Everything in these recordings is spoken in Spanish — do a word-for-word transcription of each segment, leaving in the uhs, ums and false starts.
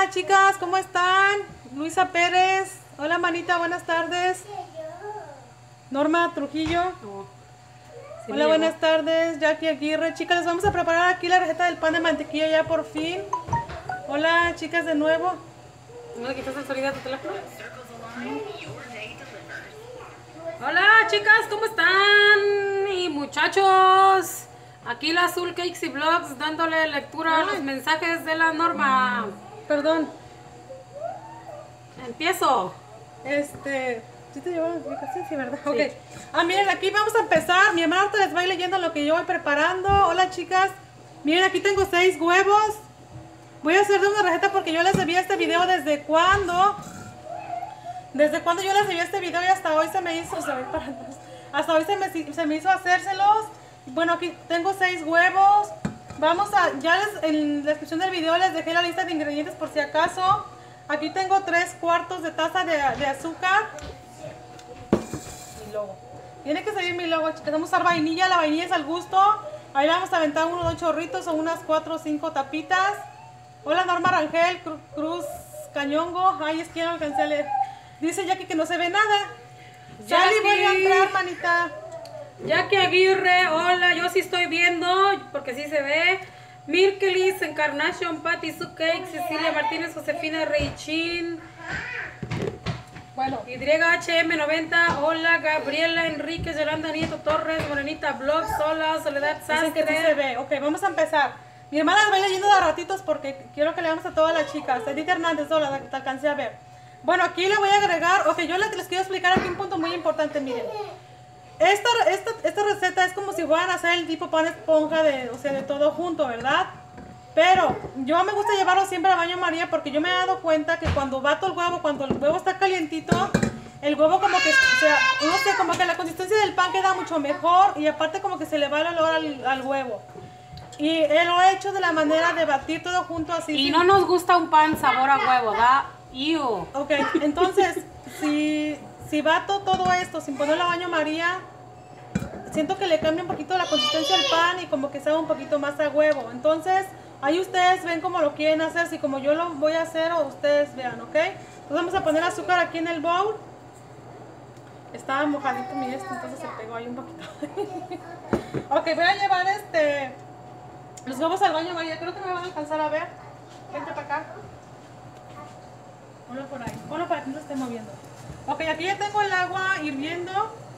Hola chicas, ¿cómo están? Luisa Pérez. Hola Manita, buenas tardes. Norma Trujillo. Oh, sí. Hola, buenas tardes. Jackie Aguirre. Chicas, les vamos a preparar aquí la receta del pan de mantequilla ya por fin. Hola chicas de nuevo. ¿No le quitas el sonido a tu teléfono? Hola chicas, ¿cómo están? Y muchachos, aquí la Azul Cakes y Vlogs dándole lectura Ay. a los mensajes de la Norma. Perdón. Empiezo. Este... ¿Sí te llevo la explicación? Sí, ¿verdad? Sí. Ok. Ah, miren, aquí vamos a empezar. Mi hermana ahorita les va a ir leyendo lo que yo voy preparando. Hola chicas. Miren, aquí tengo seis huevos. Voy a hacer de una receta porque yo les envié este video desde cuando. Desde cuando yo les envié este video y hasta hoy se me hizo. Se ve para atrás. Hasta hoy se me, se me hizo hacérselos. Bueno, aquí tengo seis huevos. Vamos a. Ya les, en la descripción del video les dejé la lista de ingredientes por si acaso. Aquí tengo tres cuartos de taza de, de azúcar. Mi logo. Tiene que salir mi logo, chicas. Vamos a usar vainilla. La vainilla es al gusto. Ahí vamos a aventar unos dos chorritos o unas cuatro o cinco tapitas. Hola Norma Rangel, Cru Cruz Cañongo. Ay, es que ya no alcancé a leer. Dice Jackie que no se ve nada. Sally, voy a entrar, manita. Jackie Aguirre, hola, yo sí estoy viendo, porque sí se ve. Mirkelis, Encarnation, Patty, Soup Cake, Cecilia Martínez, Josefina Reichin. Bueno, Y H M noventa, hola, Gabriela Enríquez, Yolanda Nieto Torres, Morenita Blogs, hola, Soledad dicen que sí se Sastre. ve. Ok, vamos a empezar. Mi hermana las va leyendo de ratitos porque quiero que leamos a todas las chicas. Edith Hernández, hola, te alcancé a ver. Bueno, aquí le voy a agregar, ok, yo les quiero explicar aquí un punto muy importante, miren. Esta, esta, esta receta es como si fueran a hacer el tipo pan esponja, de, o sea, de todo junto, ¿verdad? Pero yo me gusta llevarlo siempre a baño María porque yo me he dado cuenta que cuando bato el huevo, cuando el huevo está calientito, el huevo como que, o sea, no sé, como que la consistencia del pan queda mucho mejor y aparte como que se le va el olor al, al huevo. Y él lo he hecho de la manera de batir todo junto así. Y sin- no nos gusta un pan sabor a huevo, ¿da? Iu. Ok, entonces, si, si bato todo esto sin ponerlo a baño María, siento que le cambia un poquito la consistencia del pan y como que sabe un poquito más a huevo. Entonces, ahí ustedes ven cómo lo quieren hacer, si como yo lo voy a hacer o ustedes vean, ¿ok? Entonces vamos a poner azúcar aquí en el bowl. Estaba mojadito mi esto, entonces se pegó ahí un poquito. Ok, voy a llevar este los huevos al baño María, creo que me van a alcanzar a ver. Vente para acá. Ponlo por ahí, ponlo para que no se esté moviendo. Ok, aquí ya tengo el agua hirviendo.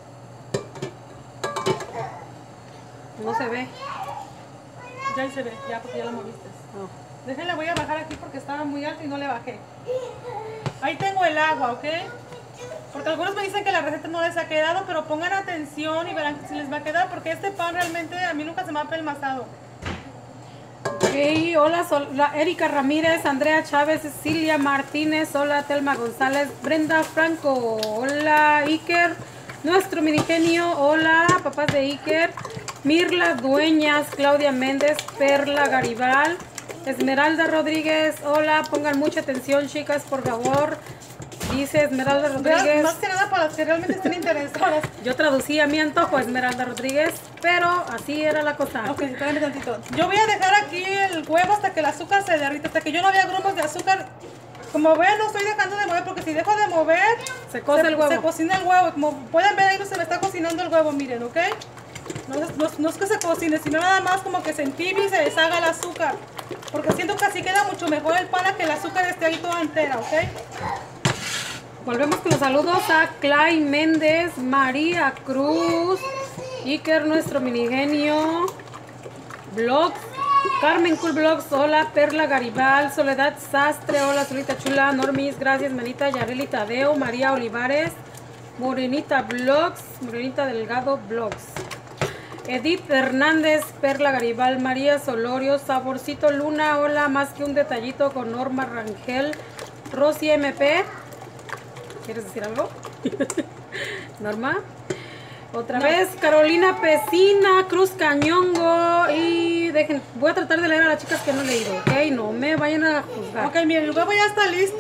No se ve. Ya ahí se ve, ya porque ya la moviste. No. Déjenla, voy a bajar aquí porque estaba muy alto y no le bajé. Ahí tengo el agua, ¿ok? Porque algunos me dicen que la receta no les ha quedado, pero pongan atención y verán que sí les va a quedar porque este pan realmente a mí nunca se me ha pelmazado. Ok, hola, Sol- la Erika Ramírez, Andrea Chávez, Cecilia Martínez, hola, Telma González, Brenda Franco, hola, Iker, nuestro minigenio, hola, papás de Iker, Mirla Dueñas, Claudia Méndez, Perla Garibal, Esmeralda Rodríguez, hola, pongan mucha atención, chicas, por favor, dice Esmeralda Rodríguez. Más que nada para las que realmente estén interesadas. Yo traducí a mi antojo Esmeralda Rodríguez, pero así era la cosa. Ok, espérame tantito. Yo voy a dejar aquí el huevo hasta que el azúcar se derrita, hasta que yo no vea grumos de azúcar. Como ven, no estoy dejando de mover porque si dejo de mover, Se cose el huevo. Se cocina el huevo. Como pueden ver ahí, no se me está cocinando el huevo, miren, ¿ok? No, es- no, no es que se cocine, sino nada más como que se entibie y se deshaga el azúcar. Porque siento que así queda mucho mejor el pan a que el azúcar esté ahí toda entera, ¿ok? Volvemos con los saludos a Clay Méndez, María Cruz, Iker, nuestro minigenio, Blogs, Carmen Cool Blogs, hola, Perla Garibal, Soledad Sastre, hola, Solita Chula, Normis, gracias, Manita, Yareli Tadeo, María Olivares, Morenita Blogs, Morenita Delgado Blogs, Edith Hernández, Perla Garibal, María Solorio, Saborcito Luna, hola, más que un detallito con Norma Rangel, Rosy M P. ¿Quieres decir algo? Norma. Otra No. vez, Carolina Pesina, Cruz Cañongo. Y dejen, voy a tratar de leer a las chicas que no he leído, ¿ok? No me vayan a juzgar. Ok, miren, el huevo ya está listo.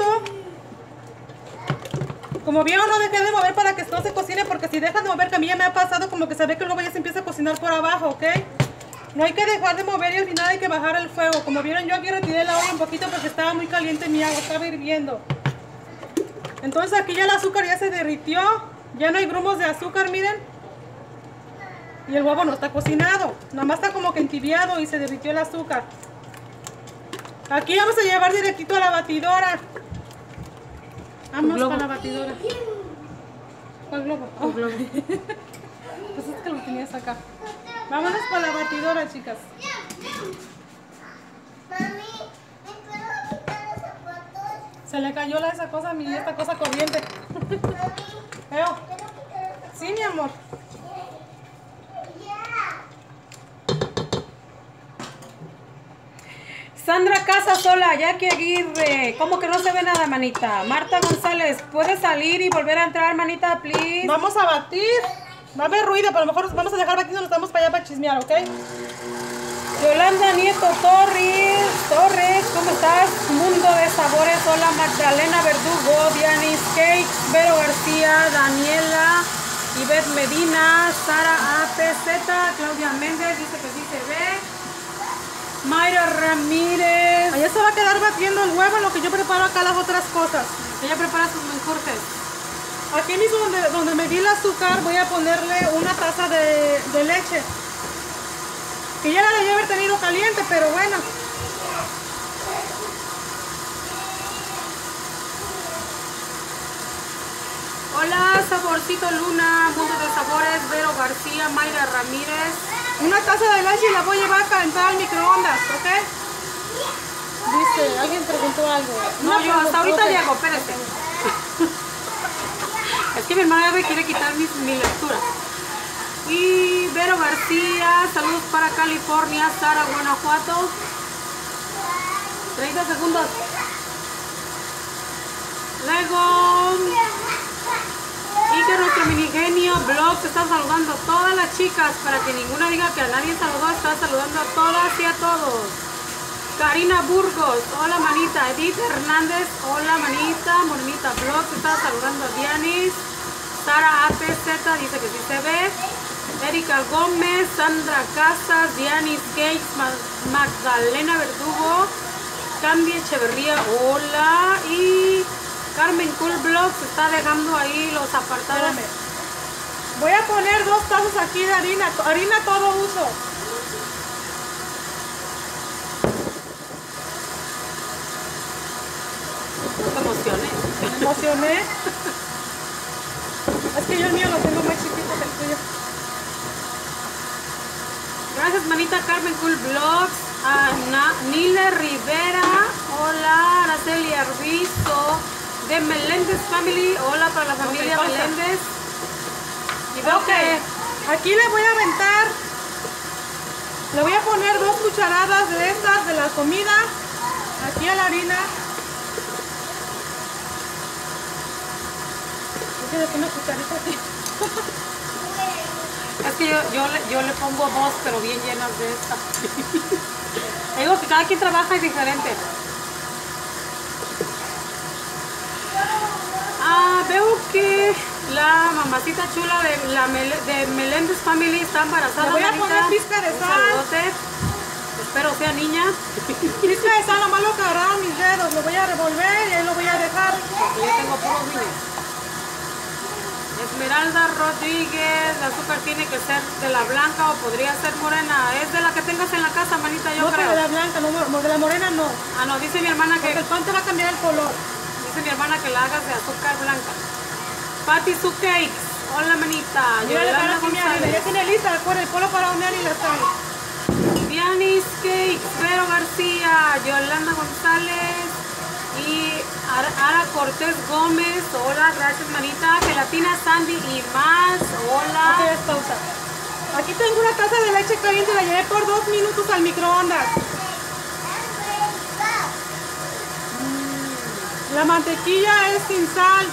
Como vieron, no dejé de mover para que no se cocine, porque si dejas de mover, que a mí ya me ha pasado como que se ve que el huevo ya se empieza a cocinar por abajo, ¿ok? No hay que dejar de mover y al final hay que bajar el fuego. Como vieron, yo aquí retiré la olla un poquito porque estaba muy caliente mi agua, estaba hirviendo. Entonces aquí ya el azúcar ya se derritió. Ya no hay grumos de azúcar, miren. Y el huevo no está cocinado. Nada más está como que entibiado y se derritió el azúcar. Aquí vamos a llevar directito a la batidora. Vamos para la batidora. ¿Cuál globo? Oh. globo. Pues es que lo tenías acá. Vámonos para la batidora, chicas. Mami, ¿me puedo quitar los zapatos? Se le cayó la, esa cosa, mi esta cosa corriente. Mami, Veo. ¿puedo quitar los zapatos? Sí, mi amor. Sandra Casasola, Jackie Aguirre. ¿Cómo que no se ve nada, manita? Marta González, ¿puedes salir y volver a entrar, manita, please? Vamos a batir. Va a haber ruido, pero a lo mejor vamos a dejar batiendo, nos vamos para allá para chismear, ¿ok? Yolanda Nieto Torres, Torres, ¿cómo estás? Mundo de Sabores, hola Magdalena Verdugo, Dianis Cakes, Vero García, Daniela, Ivette Medina, Sara A P Z, Claudia Méndez, dice que sí se ve. Mayra Ramírez. Allá se va a quedar batiendo el huevo en lo que yo preparo acá las otras cosas. Ella prepara sus menjurjes. Aquí mismo donde, donde me di el azúcar voy a ponerle una taza de, de leche. Que ya la debí haber tenido caliente, pero bueno. Hola, Saborcito Luna, Mundo de Sabores, Vero García, Mayra Ramírez. Una taza de leche y la voy a llevar a calentar al microondas, ¿ok? Dice, alguien preguntó algo. No, yo hasta ahorita okay. llego, espérate. Es que mi hermana me quiere quitar mis, mi lectura. Y Vero García, saludos para California, Sara, Guanajuato. treinta segundos. Luego, y que nuestro minigenio blog se está saludando a todas las chicas para que ninguna diga que a nadie saludó, está saludando a todas y a todos. Karina Burgos, hola manita. Edith Hernández, hola manita. Morenita Blog, se está saludando a Dianis. Sara A P Z dice que sí se ve. Erika Gómez, Sandra Casas, Dianis Cakes, Magdalena Verdugo, Candy Echeverría, hola. Y Carmen Cool Blog se está dejando ahí los apartados. Espérame. Voy a poner dos tazas aquí de harina, harina todo uso. No te emociones. Me emocioné. Es que yo el mío lo tengo más chiquito que el tuyo. Gracias manita. Carmen Cool Blogs, a Nile Rivera, hola. Araceli Arbizo de Meléndez Family, hola para la familia okay, Meléndez. Y veo ok, que aquí le voy a aventar, le voy a poner dos cucharadas de estas de la comida aquí a la harina. Una cucharita aquí. es que yo, yo, le, yo le pongo dos, pero bien llenas de esta. Digo que cada quien trabaja y diferente. Ah, veo que la mamacita chula de, la Mel de Meléndez Family está embarazada. Le voy a manita. poner pizca de Un sal. saludote. Espero sea niña. Pizca de sal, nomás lo que agarraron mis dedos. Lo voy a revolver y ahí lo voy a dejar. Porque yo tengo puros niños. Esmeralda Rodríguez, el azúcar tiene que ser de la blanca o podría ser morena. Es de la que tengas en la casa, manita, yo No, creo. pero de la blanca, no, de la morena no. Ah, no, dice mi hermana que Porque el pan te va a cambiar el color. dice mi hermana que la hagas de azúcar blanca. Patty Su Cakes, hola manita. Mira, le Yolanda aquí mi harina. Ya González. tiene lista, recuerda, el polo para hornear y la sal. Dianis Cakes, Vero García, Yolanda González y Ara, Ara Cortés Gómez, hola, gracias manita. Gelatina Sandy y más, hola. Ok, es pausa. Aquí tengo una taza de leche caliente y la llevé por dos minutos al microondas. La mantequilla es sin sal.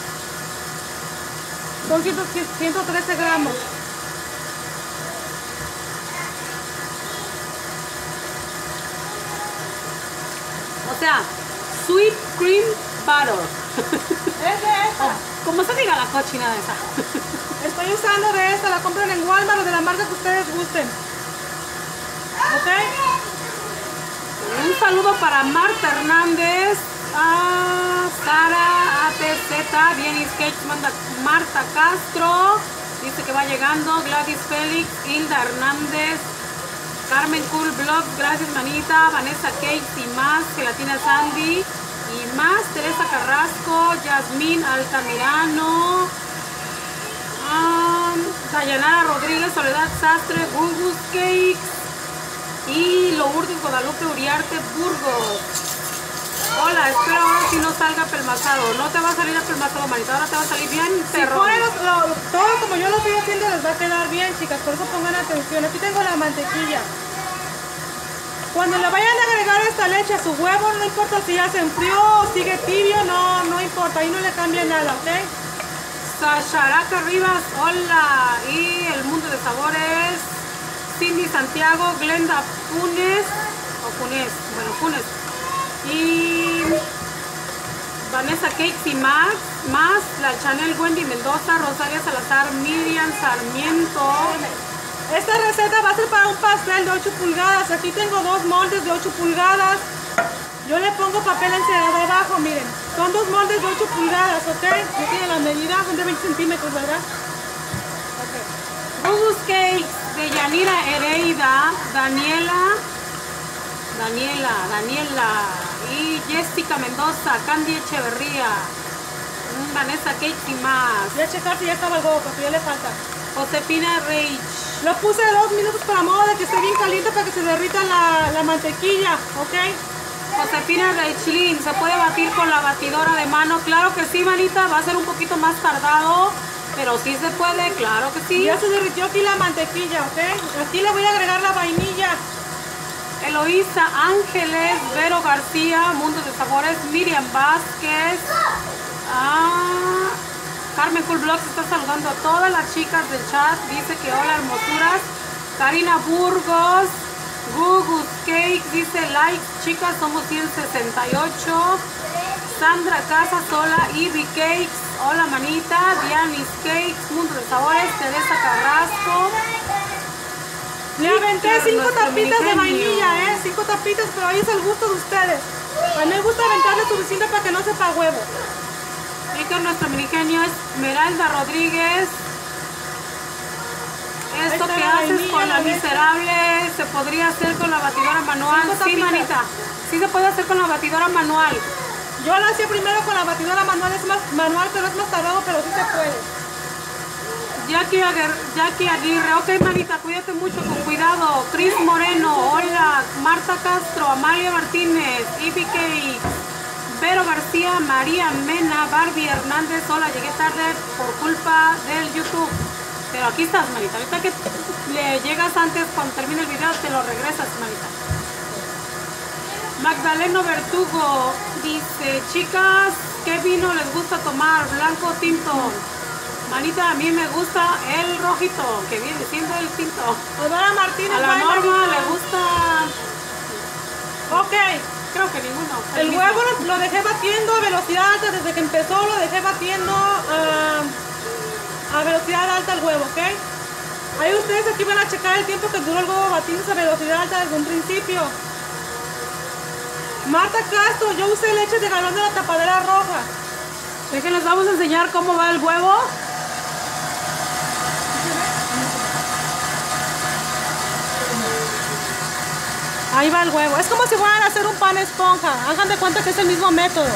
Son ciento trece gramos. O sea, sweet cream butter. Es de esta. ¿Cómo se diga la cochina de esa? Estoy usando de esta. La compran en Walmart o de la marca que ustedes gusten. ¿ok? Un saludo para Marta Hernández, a Sara A T Z, Vienis Cakes, manda Marta Castro, dice que va llegando, Gladys Félix, Hilda Hernández, Carmen Cool Blogs, gracias manita, Vanessa Cakes y más, Gelatina Sandy y más, Teresa Carrasco, Yasmín Altamirano, um, Dayanara Rodríguez, Soledad Sastre, Gugus Cakes y Lourdes Guadalupe Uriarte Burgos. Hola, espero ahora si no salga pelmazado. No te va a salir pelmazado, manita, ahora te va a salir bien Si perro. ponen los- lo- todo como yo lo estoy haciendo les va a quedar bien, chicas, por eso pongan atención. Aquí tengo la mantequilla. Cuando le vayan a agregar esta leche a su huevo, no importa si ya se enfrió o sigue tibio, no, no importa, ahí no le cambia nada, ¿ok? Sasharaca Rivas, hola. Y el mundo de sabores, Cindy Santiago, Glenda Funes, o Funes, bueno, Funes. Y Vanessa Cakes y más, más la Chanel Wendy Mendoza, Rosaria Salazar, Miriam Sarmiento. Esta receta va a ser para un pastel de ocho pulgadas. Aquí tengo dos moldes de ocho pulgadas. Yo le pongo papel encerado abajo, miren. Son dos moldes de ocho pulgadas, ¿ok? No tiene la medida, son de veinte centímetros, ¿verdad? Ok. Gugus Cakes de Yanira Hereida, Daniela, Daniela, Daniela y Jessica Mendoza, Candy Echeverría, mm, Vanessa Cakes y más. Voy a checar si ya estaba el huevo, porque ya le falta. Josefina Reich. Lo puse dos minutos para modo de que esté bien caliente para que se derrita la, la mantequilla, ¿ok? Josefina Reichlin, ¿se puede batir con la batidora de mano? Claro que sí, manita, va a ser un poquito más tardado, pero sí se puede, claro que sí. Ya se derritió aquí la mantequilla, ¿ok? Aquí le voy a agregar la vainilla. Eloísa Ángeles, Vero García, Mundo de Sabores, Miriam Vázquez, ah, Carmen Cool Blogs está saludando a todas las chicas del chat, dice que hola hermosuras, Karina Burgos, Gugus Cakes, dice likes, chicas somos ciento sesenta y ocho, Sandra Casas, hola, Ivy Cakes, hola manita, Dianis Cakes, Mundo de Sabores, Teresa Carrasco. Le aventé cinco Nuestro tapitas de minigenio. vainilla, ¿eh? Cinco tapitas, pero ahí es el gusto de ustedes. A mí me gusta aventarle suficiente para que no sepa huevo. Y que nuestro minigenio es Esmeralda Rodríguez. Esto está que la haces vainilla, con la la ves. miserable se podría hacer con la batidora manual. Cinco Sí, tapitas. manita. Sí se puede hacer con la batidora manual. Yo lo hacía primero con la batidora manual, es más manual, pero es más tardado, pero sí se puede. Jackie, Aguer- Jackie Aguirre, ok manita, cuídate mucho, con cuidado. Cris Moreno, hola. Marta Castro, Amalia Martínez, Ivy Cakes, Vero García, María Mena, Barbie Hernández, hola, llegué tarde por culpa del YouTube. Pero aquí estás, manita. Ahorita que le llegas antes, cuando termine el video, te lo regresas, manita. Magdaleno Vertugo dice, chicas, ¿qué vino les gusta tomar? ¿Blanco o tinto? Manita, a mí me gusta el rojito, que viene siendo el tinto. Odora Martínez, A la bye, Norma manita. le gusta, Ok, creo que ninguno. el mismo. huevo lo, lo dejé batiendo a velocidad alta, desde que empezó lo dejé batiendo ah, a velocidad alta el huevo, ¿ok? Ahí ustedes aquí van a checar el tiempo que duró el huevo batiendo a velocidad alta desde un principio. Marta Castro, yo usé leche de galón de la tapadera roja. Déjenles, vamos a enseñar cómo va el huevo. Ahí va el huevo. Es como si fueran a hacer un pan esponja. Hagan de cuenta que es el mismo método.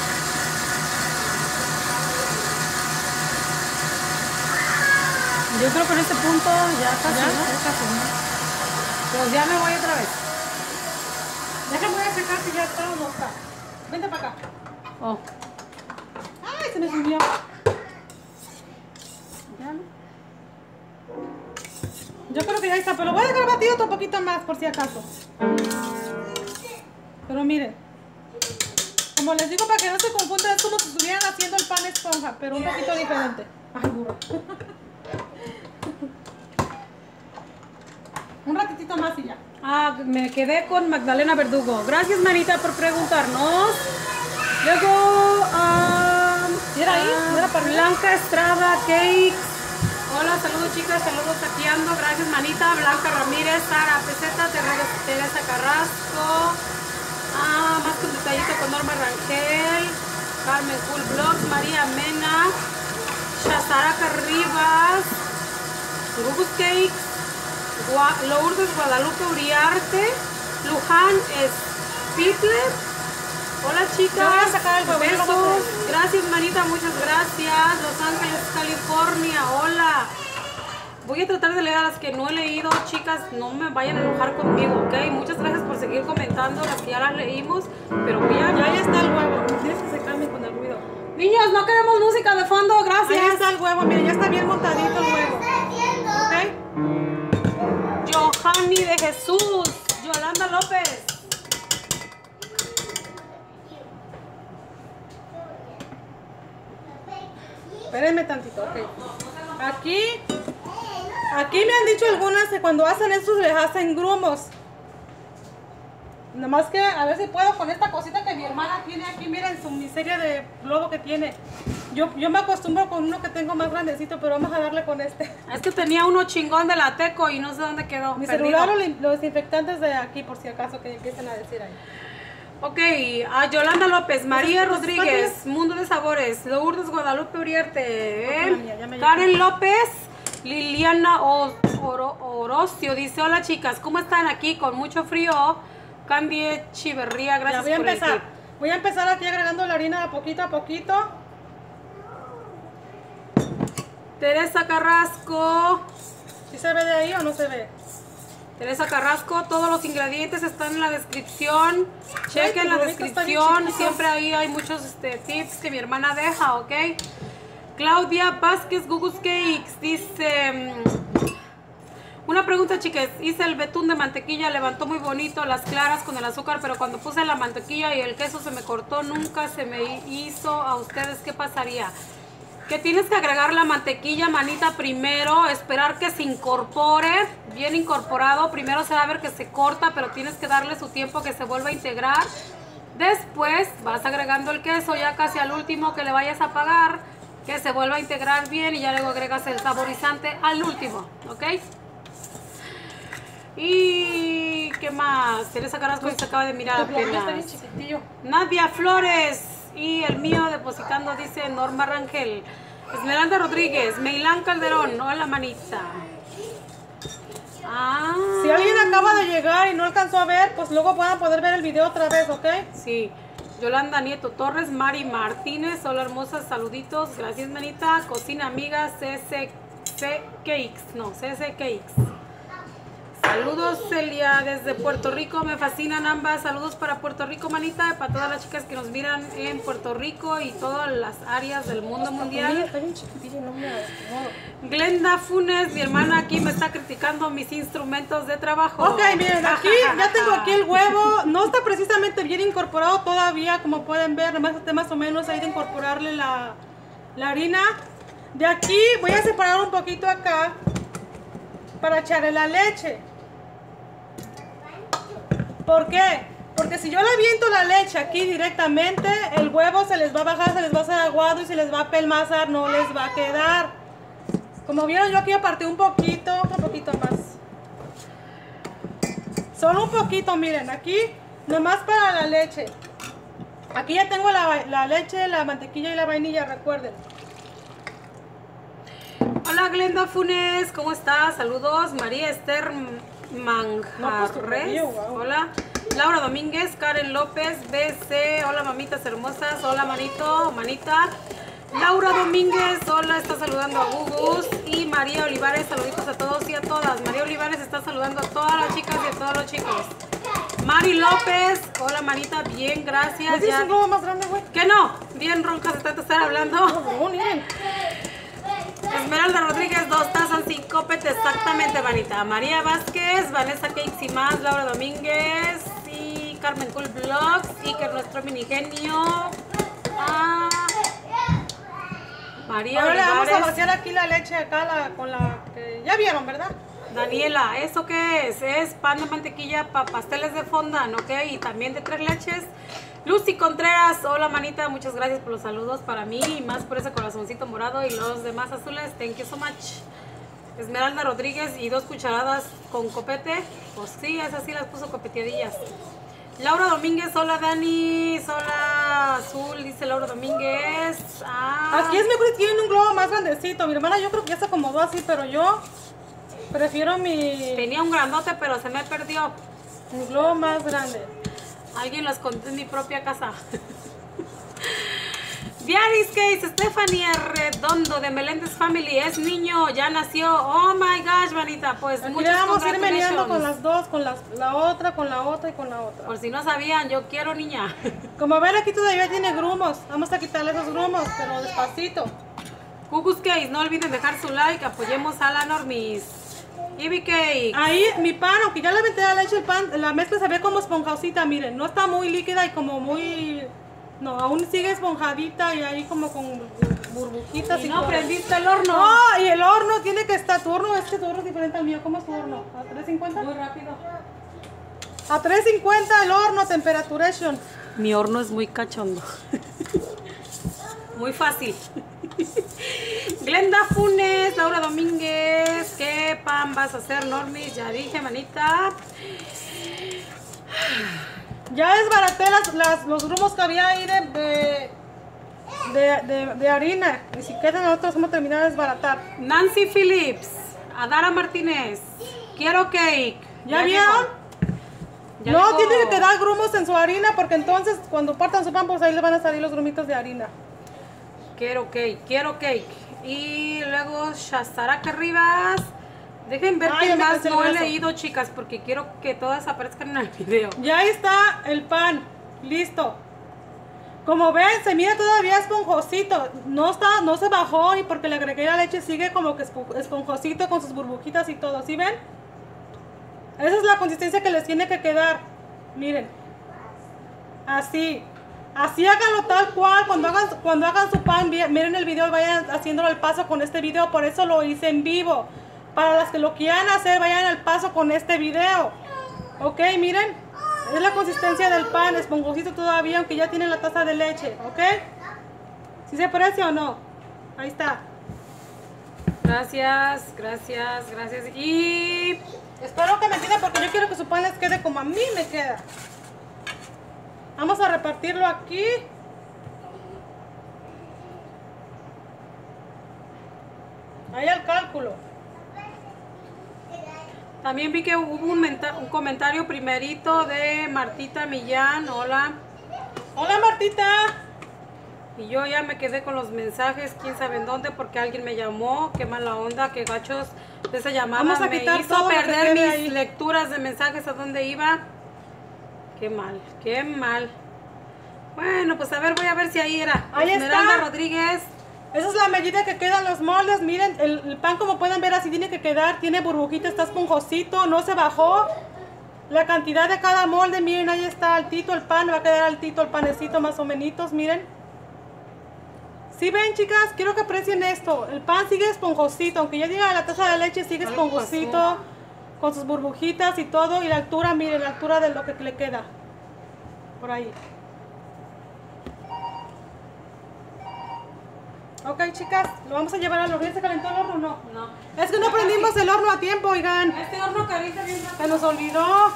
Yo creo que en este punto ya casi, ¿Ya? ¿no? Ya casi, ¿no? Pues ya me voy otra vez. Déjame voy a checar si ya está o no está. Vente para acá. Oh, Ay, se me subió. ya no. Yo creo que ya está, pero voy a dejar batido otro poquito más por si acaso. Pero miren, como les digo, para que no se confundan, es como si estuvieran haciendo el pan esponja, pero un poquito diferente. Ay, burro. Un ratitito más y ya. Ah, me quedé con Magdalena Verdugo. Gracias, Marita, por preguntarnos. Luego, ah, ¿Y era ahí? ah, ¿No era para arriba? Blanca Estrada Cakes. Hola, saludos chicas, saludos taqueando. Gracias, manita. Blanca Ramírez, Sara Peseta, Teresa, Teresa Carrasco. Ah, más con detallito con Norma Rangel. Carmen Cool Blogs, María Mena. Shazara Rivas. Gugus Cakes. Gua Lourdes Guadalupe Uriarte. Luján Spitle. Hola chicas, Yo voy a sacar el huevo, yo lo voy a besos. poner. Gracias manita, muchas gracias. Los Ángeles, California, hola. Voy a tratar de leer a las que no he leído, chicas, no me vayan a enojar conmigo, ¿ok? Muchas gracias por seguir comentando las que ya las leímos, pero voy a... Ya ahí está el huevo. Tienes que secarme con el ruido. Niños, no queremos música de fondo, Ahí gracias. está el huevo, miren, ya está bien montadito el huevo. ¿Ok? Johanny de Jesús, Yolanda López. Espérenme tantito, ok. Aquí, aquí me han dicho algunas que cuando hacen esto les hacen grumos. Nomás que a ver si puedo con esta cosita que mi hermana tiene aquí, miren su miseria de globo que tiene. Yo, yo me acostumbro con uno que tengo más grandecito, pero vamos a darle con este. Es que tenía uno chingón de la Teco y no sé dónde quedó. Mi perdido. celular o lim- los desinfectantes de aquí, por si acaso que empiecen a decir ahí. Ok, a Yolanda López, María Entonces, Rodríguez, ¿cuántas? Mundo de Sabores, Lourdes Guadalupe Uriarte, ¿eh? Otra mía, ya me Karen López, Liliana O- Oro- Orocio dice, hola chicas, ¿cómo están aquí? Con mucho frío. Candy Echeverría, Ya gracias voy a por el empezar. tip. Voy a empezar aquí agregando la harina de poquito a poquito. Teresa Carrasco, ¿Sí se ve de ahí o no se ve? Teresa Carrasco, todos los ingredientes están en la descripción. Chequen tu la globito está bien descripción, chiquito. siempre ahí hay muchos este, tips que mi hermana deja, ¿ok? Claudia Vázquez Gugus Cakes dice, mm, una pregunta chicas, hice el betún de mantequilla, levantó muy bonito las claras con el azúcar, pero cuando puse la mantequilla y el queso se me cortó, nunca se me hizo. A ustedes, ¿qué pasaría? Que tienes que agregar la mantequilla, manita, primero, esperar que se incorpore, bien incorporado. Primero se va a ver que se corta, pero tienes que darle su tiempo que se vuelva a integrar. Después vas agregando el queso, ya casi al último que le vayas a pagar, que se vuelva a integrar bien y ya luego agregas el saborizante al último, ¿ok? Y ¿qué más? Teresa Carrasco se acaba de mirar Tu globito está bien apenas. chiquitillo. Nadia Flores y el mío depositando dice Norma Rangel. Esmeralda Rodríguez, Meilán Calderón, hola manita. Ah, Si alguien acaba de llegar y no alcanzó a ver, pues luego puedan poder ver el video otra vez, ¿ok? sí. Yolanda Nieto Torres, Mari Martínez, hola hermosas, saluditos, gracias manita. Cocina amiga C S C Cakes, no, C S Cakes. Saludos Celia desde Puerto Rico, me fascinan ambas. Saludos para Puerto Rico, manita, para todas las chicas que nos miran en Puerto Rico y todas las áreas del mundo Mira, mundial. está bien chiquitillo, no me acomodo. Glenda Funes, mi hermana aquí me está criticando mis instrumentos de trabajo. Ok, miren, aquí ya tengo aquí el huevo. No está precisamente bien incorporado todavía, como pueden ver. Nomás está más o menos ahí de incorporarle la, la harina. De aquí voy a separar un poquito acá para echarle la leche. ¿Por qué? Porque si yo le aviento la leche aquí directamente, el huevo se les va a bajar, se les va a hacer aguado y se les va a pelmazar, no les va a quedar. Como vieron, yo aquí aparté un poquito, un poquito más. Solo un poquito, miren, aquí nomás para la leche. Aquí ya tengo la, la leche, la mantequilla y la vainilla, recuerden. Hola Glenda Funes, ¿cómo estás? Saludos. María Esther Manjarres. review, wow. Hola. Laura Domínguez, Karen López, B C. Hola mamitas hermosas. Hola manito, manita. Laura Domínguez, hola, está saludando a Gugus. Y María Olivares, saluditos a todos y a todas. María Olivares está saludando a todas las chicas y a todos los chicos. Mari López, hola manita, bien, gracias. ¿No tienes Ya- un globo más grande, güey? ¿Qué no? Bien ronca se trata de estar hablando. No, miren. Esmeralda Rodríguez, dos tazas sin copete, exactamente, manita. María Vázquez, Vanessa Cakes y más, Laura Domínguez y Carmen Cool Blogs y que nuestro minigenio. Ah, María Ahora le vamos a Olivares, vaciar aquí la leche acá la, con la que ya vieron, ¿verdad? Daniela, ¿eso qué es? Es pan de mantequilla para pasteles de fondant, ¿ok? Y también de tres leches. Lucy Contreras, hola manita, muchas gracias por los saludos para mí y más por ese corazoncito morado y los demás azules, thank you so much. Esmeralda Rodríguez y dos cucharadas con copete. Pues sí, esas sí las puso copeteadillas. Laura Domínguez, hola Dani, hola Azul, dice Laura Domínguez. Ah. Aquí es mejor si tienen un globo más grandecito. Mi hermana yo creo que ya se acomodó así, pero yo prefiero mi, Tenía un grandote, pero se me perdió. mi globo más grande. Alguien lo escondió en mi propia casa. Diaris Case, Stephanie Redondo de Meléndez Family, es niño, ya nació. Oh my gosh, manita, pues Aquí muchas le vamos a ir meneando con congratulations. las dos, con las, la otra, con la otra y con la otra. Por si no sabían, yo quiero niña. Como ven, aquí todavía tiene grumos. Vamos a quitarle esos grumos, pero despacito. Cucus Case, no olviden dejar su like, apoyemos a la Normis. Ivy Cake. Ahí mi pan, aunque ya le metí la leche, el pan, la mezcla se ve como esponjosita, miren. No está muy líquida y como muy... No, aún sigue esponjadita y ahí como con burbujitas. Y y no todo. prendiste el horno. No, y el horno tiene que estar, tu horno, este tu horno es diferente al mío. ¿Cómo es tu horno? ¿A tres cincuenta? Muy rápido. A tres cincuenta el horno, temperaturation. Mi horno es muy cachondo. Muy fácil. Glenda Funes, Laura Domínguez, ¿qué pan vas a hacer, Normis? Ya dije, manita. Ya desbaraté las, las, los grumos que había ahí de, de, de, de- de harina. Ni siquiera nosotros hemos terminado de desbaratar. Nancy Phillips, Adara Martínez, quiero cake. ¿Ya vieron? llegó. Ya No, llegó. tiene que quedar grumos en su harina porque entonces cuando partan su pan, pues ahí le van a salir los grumitos de harina. Quiero cake, quiero cake. Y luego Shazaraka Rivas. Dejen ver Ay, qué ya me más cansé el no he brazo. leído, chicas, porque quiero que todas aparezcan en el video. Ya está el pan, listo. Como ven, se mira todavía esponjosito. No está, no se bajó y porque le agregué la leche sigue como que espo- esponjosito con sus burbujitas y todo. ¿Sí ven? Esa es la consistencia que les tiene que quedar. Miren. Así. Así háganlo tal cual. Cuando hagan, cuando hagan su pan, vi- miren el video y vayan haciéndolo al paso con este video. Por eso lo hice en vivo. Para las que lo quieran hacer, vayan al paso con este video. Ok, miren. Es la consistencia del pan, esponjosito todavía, aunque ya tiene la taza de leche. ¿Ok? ¿Sí se parece o no? Ahí está. Gracias, gracias, gracias. Y Espero que me entiendan porque yo quiero que su pan les quede como a mí me queda. Vamos a repartirlo aquí. Ahí al cálculo. también vi que hubo un, menta- un comentario primerito de Martita Millán. Hola. Hola Martita. Y yo ya me quedé con los mensajes, quién sabe en dónde, porque alguien me llamó. Qué mala onda, qué gachos de esa llamada. Vamos a me quitar hizo todo lo que perder quede mis ahí. lecturas de mensajes a dónde iba. Qué mal, qué mal. Bueno, pues a ver, voy a ver si ahí era. Ahí Esmeralda está. Rodríguez. Esa es la medida que quedan los moldes. Miren, el, el pan como pueden ver así tiene que quedar. Tiene burbujita, está esponjosito, no se bajó. La cantidad de cada molde, miren, ahí está altito el pan. Va a quedar altito el panecito más o menos, miren. ¿Sí ven, chicas? Quiero que aprecien esto. El pan sigue esponjosito, aunque ya llega a la taza de leche, sigue Algo esponjosito. pasó. Con sus burbujitas y todo. Y la altura, miren, la altura de lo que le queda. Por ahí. Ok, chicas, lo vamos a llevar al horno. ¿Ya se calentó el horno o no? No. Es que no prendimos el horno a tiempo, oigan. Este horno calienta bien rápido. Se nos olvidó.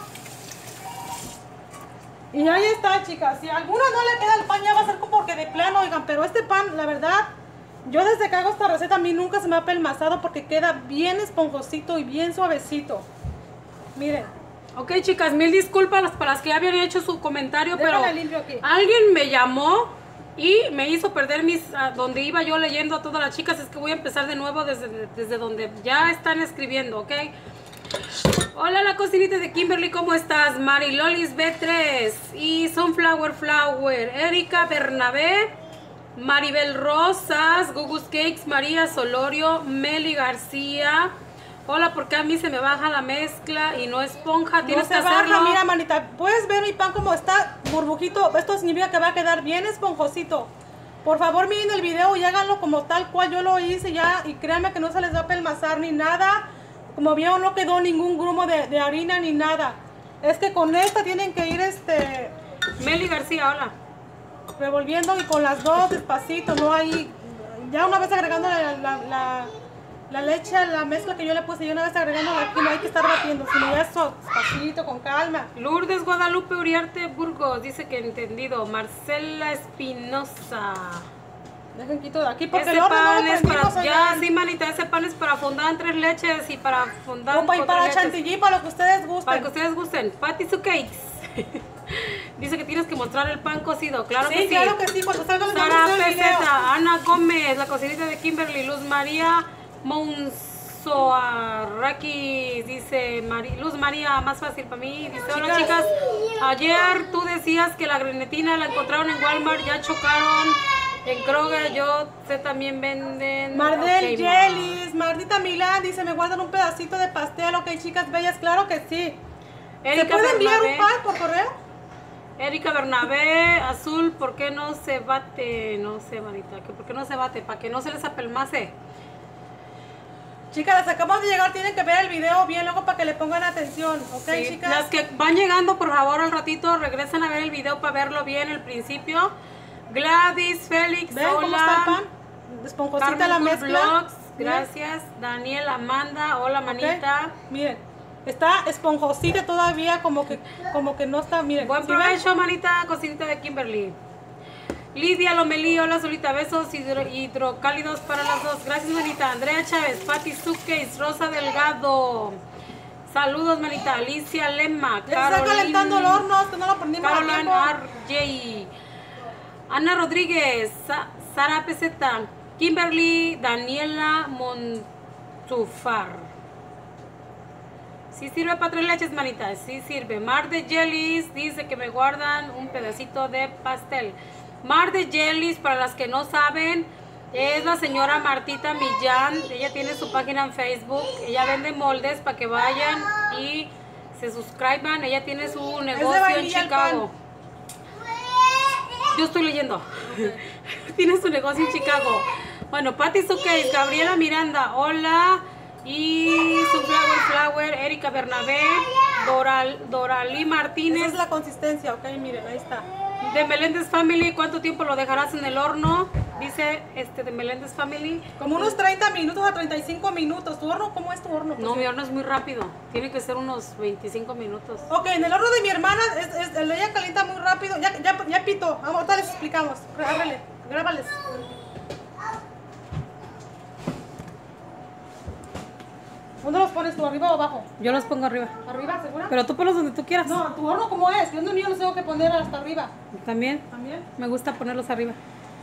Y ahí está, chicas. Si a alguna no le queda el pan, ya va a ser como porque de plano, oigan. Pero este pan, la verdad, yo desde que hago esta receta, a mí nunca se me ha pelmazado porque queda bien esponjosito y bien suavecito. Miren. Ok, chicas, mil disculpas para las que ya habían hecho su comentario, pero Déjale limpio aquí. alguien me llamó y me hizo perder mis a donde iba yo leyendo a todas las chicas. Es que voy a empezar de nuevo desde, desde donde ya están escribiendo, ¿ok? Hola, la cocinita de Kimberly, ¿cómo estás? Marilolis B tres y Sunflower Flower, Erika Bernabé, Maribel Rosas, Gugus Cakes, María Solorio, Meli García. Hola, porque a mí se me baja la mezcla y no esponja. No Tienes se que baja, hacerlo. mira, manita. Puedes ver mi pan como está burbujito. Esto significa que va a quedar bien esponjosito. Por favor, miren el video y háganlo como tal cual yo lo hice ya. Y créanme que no se les va a pelmazar ni nada. Como vieron, no quedó ningún grumo de, de harina ni nada. Es que con esta tienen que ir este Meli García, hola. revolviendo y con las dos despacito. No hay. Ya una vez agregando la, la, la- la leche, la mezcla que yo le puse, yo una vez agregándola aquí, no hay que estar batiendo, sino eso, despacito, con calma. Lourdes Guadalupe Uriarte Burgos dice que entendido. Marcela Espinosa. Dejen quito de aquí porque Ese el horno no pan lo es prendimos, para. Ya, oigan. sí, manita, ese pan es para fondant en tres leches y para fondant Opa, y con para tres leches. chantilly, para lo que ustedes gusten. Para que ustedes gusten. Patty Su Cakes. Dice que tienes que mostrar el pan cocido. Claro Sí, que sí. claro que sí, cuando salga les vamos a Sara hacer el video. Peseta, Ana Gómez, la cocinita de Kimberly, Luz María Monzoarraqui, dice Mari- Luz María, más fácil para mí. Dice, hola Chicas. chicas, ayer tú decías que la grenetina la encontraron en Walmart, ya chocaron en Kroger, yo sé también venden. Mardel Ok, Jellies, Mardita Milán dice, me guardan un pedacito de pastel, ok, chicas bellas, claro que sí. ma. ¿Se Erika puede enviar Bernabé, un pan por correo? Erika Bernabé, azul, ¿por qué no se bate? No sé, Marita, que ¿por qué no se bate? Para que no se les apelmace. Chicas, las acabamos de llegar, tienen que ver el video bien luego para que le pongan atención, ok, Sí, chicas. las que van llegando, por favor, al ratito, regresen a ver el video para verlo bien el principio. Gladys, Félix, ¿Ven cómo está el hola. pan? Esponjosita Carmen la Cool mezcla. Vlogs, Miren, gracias. Daniel, Amanda, hola, ok, manita. miren, está esponjosita todavía, como que, como que no está, miren. Buen ¿sí ven? provecho, manita, cocinita de Kimberly. Lidia Lomelí, hola, Solita, besos hidro, hidrocálidos para las dos. Gracias, manita. Andrea Chávez, Patti Suquez, Rosa Delgado. Saludos, manita. Alicia Lema, Ya se está calentando el horno, es que no lo prendimos a Caroline tiempo. R J, Ana Rodríguez, Sa- Sara Peseta, Kimberly, Daniela Montufar. Sí sirve para tres leches, manita, sí sirve. Mar de Jellies dice que me guardan un pedacito de pastel. Mar de Jellies, para las que no saben, es la señora Martita Millán. Ella tiene su página en Facebook. Ella vende moldes para que vayan y se suscriban. Ella tiene su negocio en vainilla el Chicago. Yo estoy leyendo. Tiene su negocio en Chicago. Bueno, Patti Suquez, Gabriela Miranda, hola. Y Sunflower Flower, Erika Bernabé, Doral, Doralí Esa Martínez, es la consistencia, ok, miren, ahí está. de Meléndez Family. ¿Cuánto tiempo lo dejarás en el horno? Dice este de Meléndez Family. Como unos treinta minutos a treinta y cinco minutos. ¿Tu horno? ¿Cómo es tu horno? No, mi horno es muy rápido. Tiene que ser unos veinticinco minutos. Ok, en el horno de mi hermana, es, es, el de ella calienta muy rápido. Ya, ya, ya pito. Vamos, ahorita les explicamos. Grábale, grábales. ¿Dónde los pones tú? ¿Arriba o abajo? Yo los pongo arriba. ¿Arriba, segura? Pero tú ponlos donde tú quieras. No, ¿tu horno cómo es? Yo en el mío los tengo que poner hasta arriba. También. ¿También? Me gusta ponerlos arriba.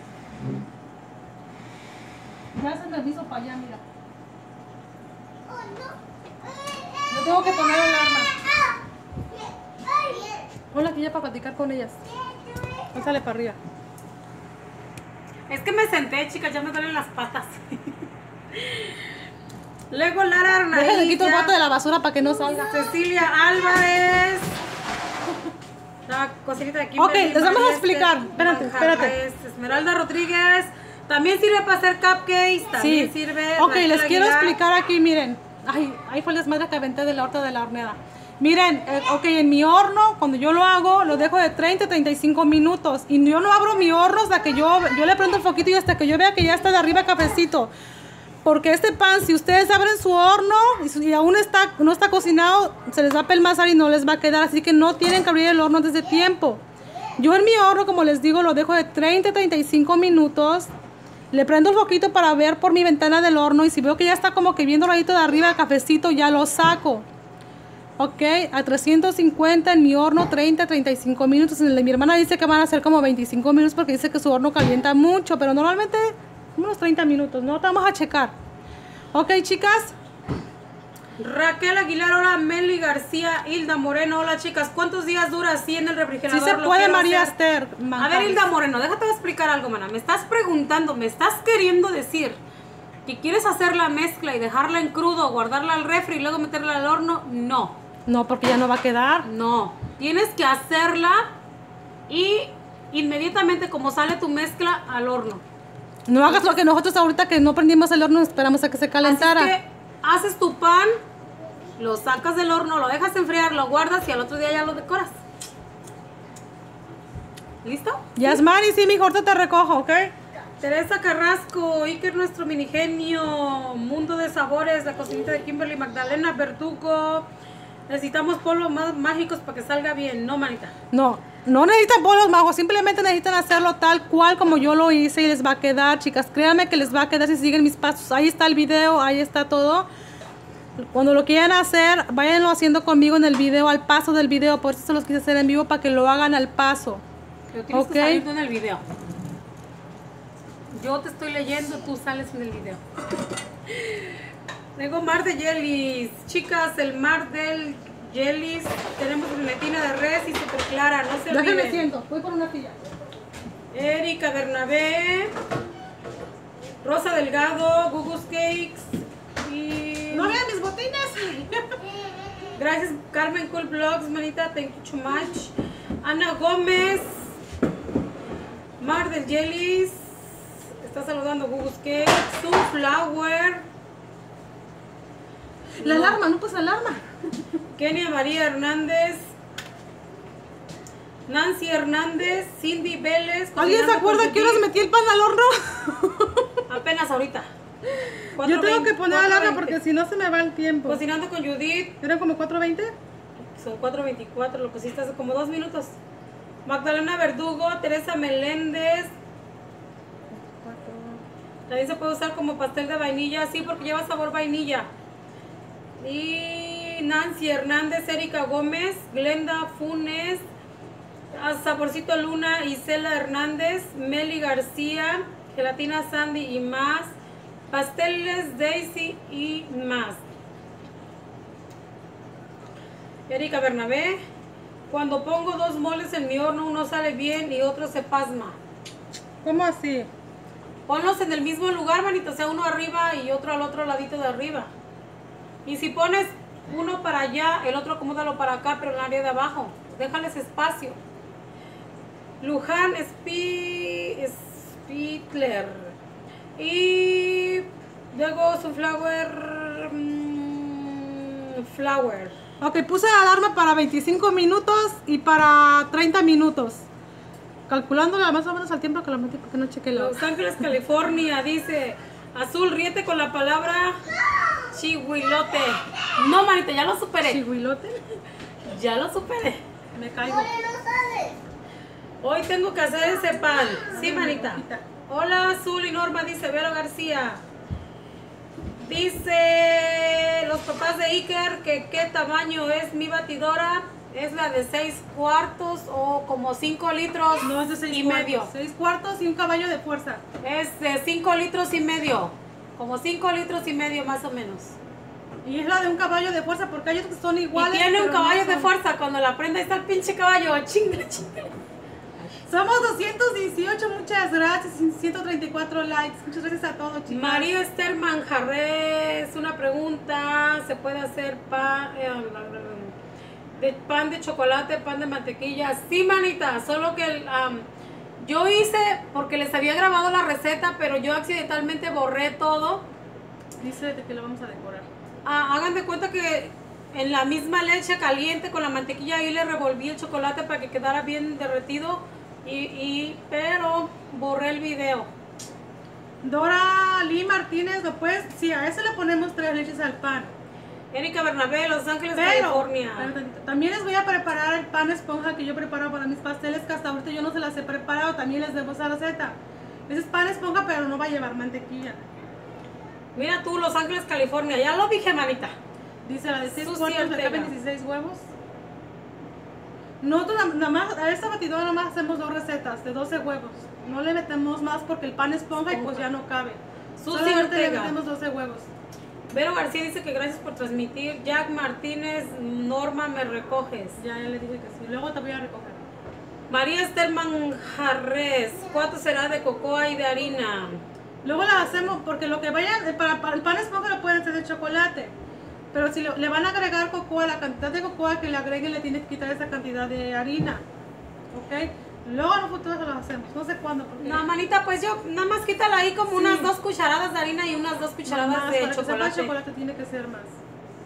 Ya se me hizo para allá, mira. Yo tengo que poner el arma. Ponla aquí ya para platicar con ellas. Sale para arriba. Es que me senté, chicas, ya me duelen las patas. Luego Lara Déjale quito el Arnailla, bote de la basura para que no salga. Cecilia Álvarez, la cocinita de Kimberly, Ok, les vamos a María explicar. Esther Espérate, Manjarres, espérate. Esmeralda Rodríguez, también sirve para hacer cupcakes, también Sí. sirve. Ok, Raquel les quiero Aguilar. explicar aquí, miren. Ay, ahí fue el desmadre que aventé de la horta de la horneada. Miren, eh, ok, en mi horno, cuando yo lo hago, lo dejo de treinta a treinta y cinco minutos. Y yo no abro mi horno hasta que yo, yo le prendo el foquito y hasta que yo vea que ya está de arriba cafecito. Porque este pan, si ustedes abren su horno y, su- y aún está, no está cocinado, se les va a pelmazar y no les va a quedar. Así que no tienen que abrir el horno antes de tiempo. Yo en mi horno, como les digo, lo dejo de treinta a treinta y cinco minutos. Le prendo el foquito para ver por mi ventana del horno. Y si veo que ya está como que bien doradito de arriba el cafecito, ya lo saco. Ok, a trescientos cincuenta en mi horno, treinta a treinta y cinco minutos. En el de mi hermana dice que van a ser como veinticinco minutos porque dice que su horno calienta mucho. Pero normalmente unos treinta minutos, ¿no? Te vamos a checar. Ok, chicas. Raquel Aguilar, hola. Meli García, Hilda Moreno, hola chicas. ¿Cuántos días dura así en el Sí refrigerador? se Lo puede, quiero María hacer. Esther. A ver, Manjares. Hilda Moreno, déjate explicar algo, mana. Me estás preguntando, me estás queriendo decir que quieres hacer la mezcla y dejarla en crudo, guardarla al refri y luego meterla al horno. No, No, porque ya no va a quedar. no. Tienes que hacerla y inmediatamente como sale tu mezcla al horno. No hagas lo que nosotros ahorita que no prendimos el horno, esperamos a que se calentara. Así que haces tu pan, lo sacas del horno, lo dejas enfriar, lo guardas y al otro día ya lo decoras. ¿Listo? Yasmani, sí, mi ahorita te recojo, ¿ok? Teresa Carrasco, Iker nuestro minigenio, Mundo de Sabores, la cocinita de Kimberly, Magdalena Verdugo. Necesitamos polvos más mágicos para que salga bien, ¿no, manita? No, no necesitan polvos magos, simplemente necesitan hacerlo tal cual como yo lo hice y les va a quedar, chicas. Créanme que les va a quedar si siguen mis pasos. Ahí está el video, ahí está todo. Cuando lo quieran hacer, váyanlo haciendo conmigo en el video, al paso del video. Por eso se los quise hacer en vivo, para que lo hagan al paso. Pero tienes Ok. que salir tú en el video. Yo te estoy leyendo, tú sales en el video. Tengo mar de jellies. Chicas, el mar del jellies. Tenemos filetina de res y super clara, no se Déjenme olviden. siento, voy por una silla. Erika Bernabé. Rosa Delgado, Gugus Cakes. Y... No vean mis botines. Gracias, Carmen Cool Vlogs, manita, thank you so much. Ana Gómez, Mar del Jellies, está saludando Gugus Cake, Sunflower, La alarma, no puse alarma. Kenia María Hernández, Nancy Hernández, Cindy Vélez. ¿Alguien se cocinando acuerda con que horas Judith. metí el pan al horno? Apenas ahorita. Yo tengo que poner alarma cuatro veinte. porque si no se me va el tiempo. Cocinando con Judith, ¿Eran como cuatro veinte? son cuatro veinticuatro, lo pusiste hace como dos minutos. Magdalena Verdugo, Teresa Meléndez. También se puede usar como pastel de vainilla, sí, porque lleva sabor vainilla. Y Nancy Hernández, Erika Gómez, Glenda Funes, a Saborcito Luna, Isela Hernández, Meli García, Gelatina Sandy y más. Pasteles Daisy y más. Erika Bernabé. Cuando pongo dos moles en mi horno, uno sale bien y otro se pasma. ¿Cómo así? Ponlos en el mismo lugar, manito, o sea, uno arriba y otro al otro ladito de arriba. Y si pones uno para allá, el otro acomódalo para acá, pero en el área de abajo. Déjales espacio. Luján Spi- Spittler. Y luego Sunflower mm, Flower. Ok, puse la alarma para veinticinco minutos y para treinta minutos. Calculándola más o menos al tiempo que la metí porque no chequé la hora. Los Ángeles, California, dice Azul, ríete con la palabra chihuilote. No, manita, ya lo superé. ¿Chihuilote? Ya lo superé. Me caigo. No sale. Hoy tengo que hacer ese pan. Sí, manita. Hola, Azul y Norma, dice Vero García. Dice los papás de Iker que qué tamaño es mi batidora. Es la de seis cuartos o como cinco litros No, es de seis y cuartos. medio. Seis cuartos y un caballo de fuerza. Es de cinco litros y medio. Como cinco litros y medio más o menos. Y es la de un caballo de fuerza porque hay otros que son Y iguales. tiene un pero no caballo de son. fuerza. Cuando la prenda ahí está el pinche caballo. Chinga, chinga. Somos doscientos dieciocho, muchas gracias. ciento treinta y cuatro likes. Muchas gracias a todos, chicos. María Esther Manjarres, una pregunta. ¿Se puede hacer pan, eh, de pan de chocolate, pan de mantequilla? Sí, manita, solo que el, um, yo hice porque les había grabado la receta, pero yo accidentalmente borré todo. Dice de que lo vamos a decorar. Ah, hagan de cuenta que en la misma leche caliente con la mantequilla ahí le revolví el chocolate para que quedara bien derretido. Y, y pero borré el video. Dora Lee Martínez, ¿lo puedes? Sí, a ese le ponemos tres leches al pan. Erika Bernabé, Los Ángeles, Pero, California. pero tantito, también les voy a preparar el pan esponja que yo preparo para mis pasteles, que hasta ahorita yo no se las he preparado, también les debo esa receta. Ese es pan esponja, pero no va a llevar mantequilla. Mira tú, Los Ángeles, California. Ya lo dije, manita. Dice la de seis Susi cuartos, le Ortega. caben dieciséis huevos. Nosotros na- nada más, a esta batidora nada más hacemos dos recetas de doce huevos. No le metemos más porque el pan esponja y pues ya no cabe. Susi Solamente le Ortega. metemos doce huevos. Vero García dice que gracias por transmitir. Jack Martínez, Norma, me recoges. Ya, ya le dije que sí. Luego te voy a recoger. María Esther Manjarres, ¿cuánto será de cocoa y de harina? Luego la hacemos porque lo que vayan, eh, para, para el pan esponja lo pueden hacer de chocolate. Pero si lo- le van a agregar cocoa, la cantidad de cocoa que le agreguen le tienes que quitar esa cantidad de harina. ¿Ok? Luego en un futuro se lo hacemos. No sé cuándo. Porque No, manita, pues yo nada más quítala ahí como Sí. unas dos cucharadas de harina y unas dos cucharadas más, de para que sepa el chocolate. chocolate tiene que ser más.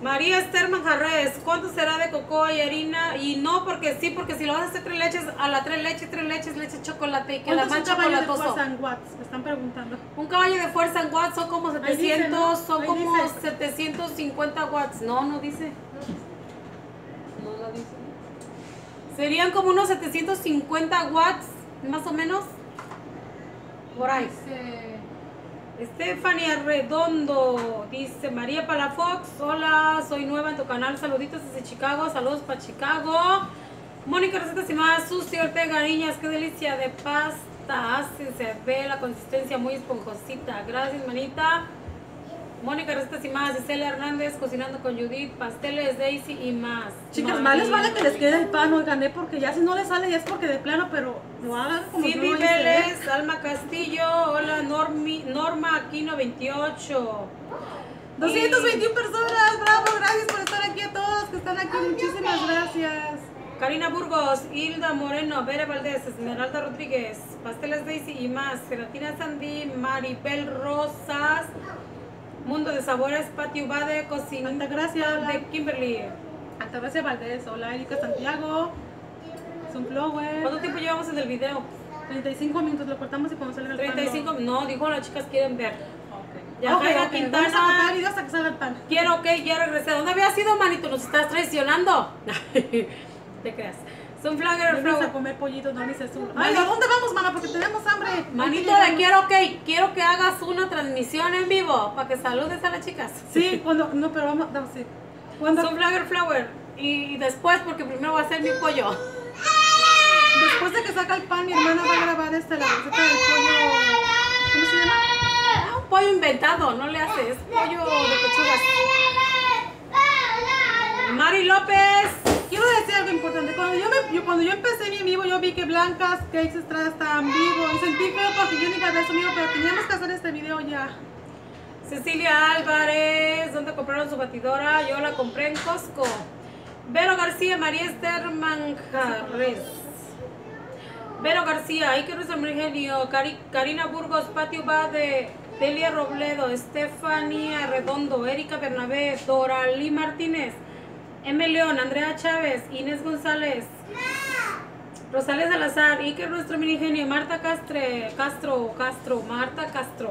María Esther Manjarres, ¿cuánto será de cocoa y harina? Y no, porque sí, porque si lo vas a hacer tres leches, a la tres leches, tres leches, leche chocolate y queda ¿Cuántos más es un caballo de chocolatoso. fuerza en watts? Me están preguntando. Un caballo de fuerza en watts son como Ahí dice, setecientos, ¿no? son Ahí como dice. setecientos cincuenta watts. No, no dice. No lo dice. Serían como unos setecientos cincuenta watts, más o menos. Por ahí. Estefania Redondo dice: María Palafox, hola, soy nueva en tu canal, saluditos desde Chicago, saludos para Chicago. Mónica Recetas y más, Susi Ortega, niñas, qué delicia de pasta hace, se ve la consistencia muy esponjosita. Gracias, manita. Mónica Recetas y más, Isela Hernández, cocinando con Judith, pasteles, Daisy y más. Chicas, María. más les vale que les quede el pan, oigan, ¿eh? Porque ya si no les sale ya es porque de plano, pero lo hagan como Cindy yo hice, ¿eh? Vélez, Alma Castillo, hola Normi, Norma Aquino veintiocho. doscientas Y veintiuna personas, bravo, gracias por estar aquí a todos que están aquí, muchísimas gracias. Karina Burgos, Hilda Moreno, Vera Valdés, Esmeralda Rodríguez, Pasteles Daisy y más, Gelatina Sandy, Maribel Rosas, Mundo de Sabores, Pati Ubade, Cocina Altagracia, de Kimberly. Altagracia Valdés, hola Erika Santiago, Sunflower. ¿Cuánto tiempo llevamos en el video? treinta y cinco minutos, lo cortamos y cuando salga el pan. treinta y cinco, no, dijo las chicas quieren ver. Ok. Ya, Ok, Jaira ok, Quintana. vamos a cortar el video hasta que salga el pan. Quiero que ya regresé. ¿Dónde habías ido, manito? ¿Nos estás traicionando? Te creas. Sunflower, Vamos a Flower. comer pollito, no dice su. Manito. Ay, ¿a dónde vamos, mana? Porque tenemos hambre. Manito Aquí de llegamos. quiero que quiero que hagas una transmisión en vivo para que saludes a las chicas. Sí, cuando. No, pero vamos. No, sí. Cuando. Sunflower Flower. Y después, porque primero voy a hacer mi pollo. Después de que saca el pan, mi hermana va a grabar este, la receta del pollo. ¿Cómo se llama? Ah, un pollo inventado, no le haces. Pollo de pechugas. Mari López. Quiero decir algo importante. Cuando yo, me, yo, cuando yo empecé mi en vivo, yo vi que Blancas Cakes Estrada estaba en vivo. Y sentí feo porque yo ni iba a ver su vivo, pero teníamos que hacer este video ya. Cecilia Álvarez, ¿dónde compraron su batidora? Yo la compré en Costco. Vero García, María Esther Manjarres. Vero García, Iker Ruiz Genio, Cari, Karina Burgos, Pati Ubade, Delia Robledo, Estefania Redondo, Erika Bernabé, Doralí Martínez, M. León, Andrea Chávez, Inés González, Rosales Salazar, Iker nuestro minigenio, Marta Castre, Castro, Castro, Marta Castro,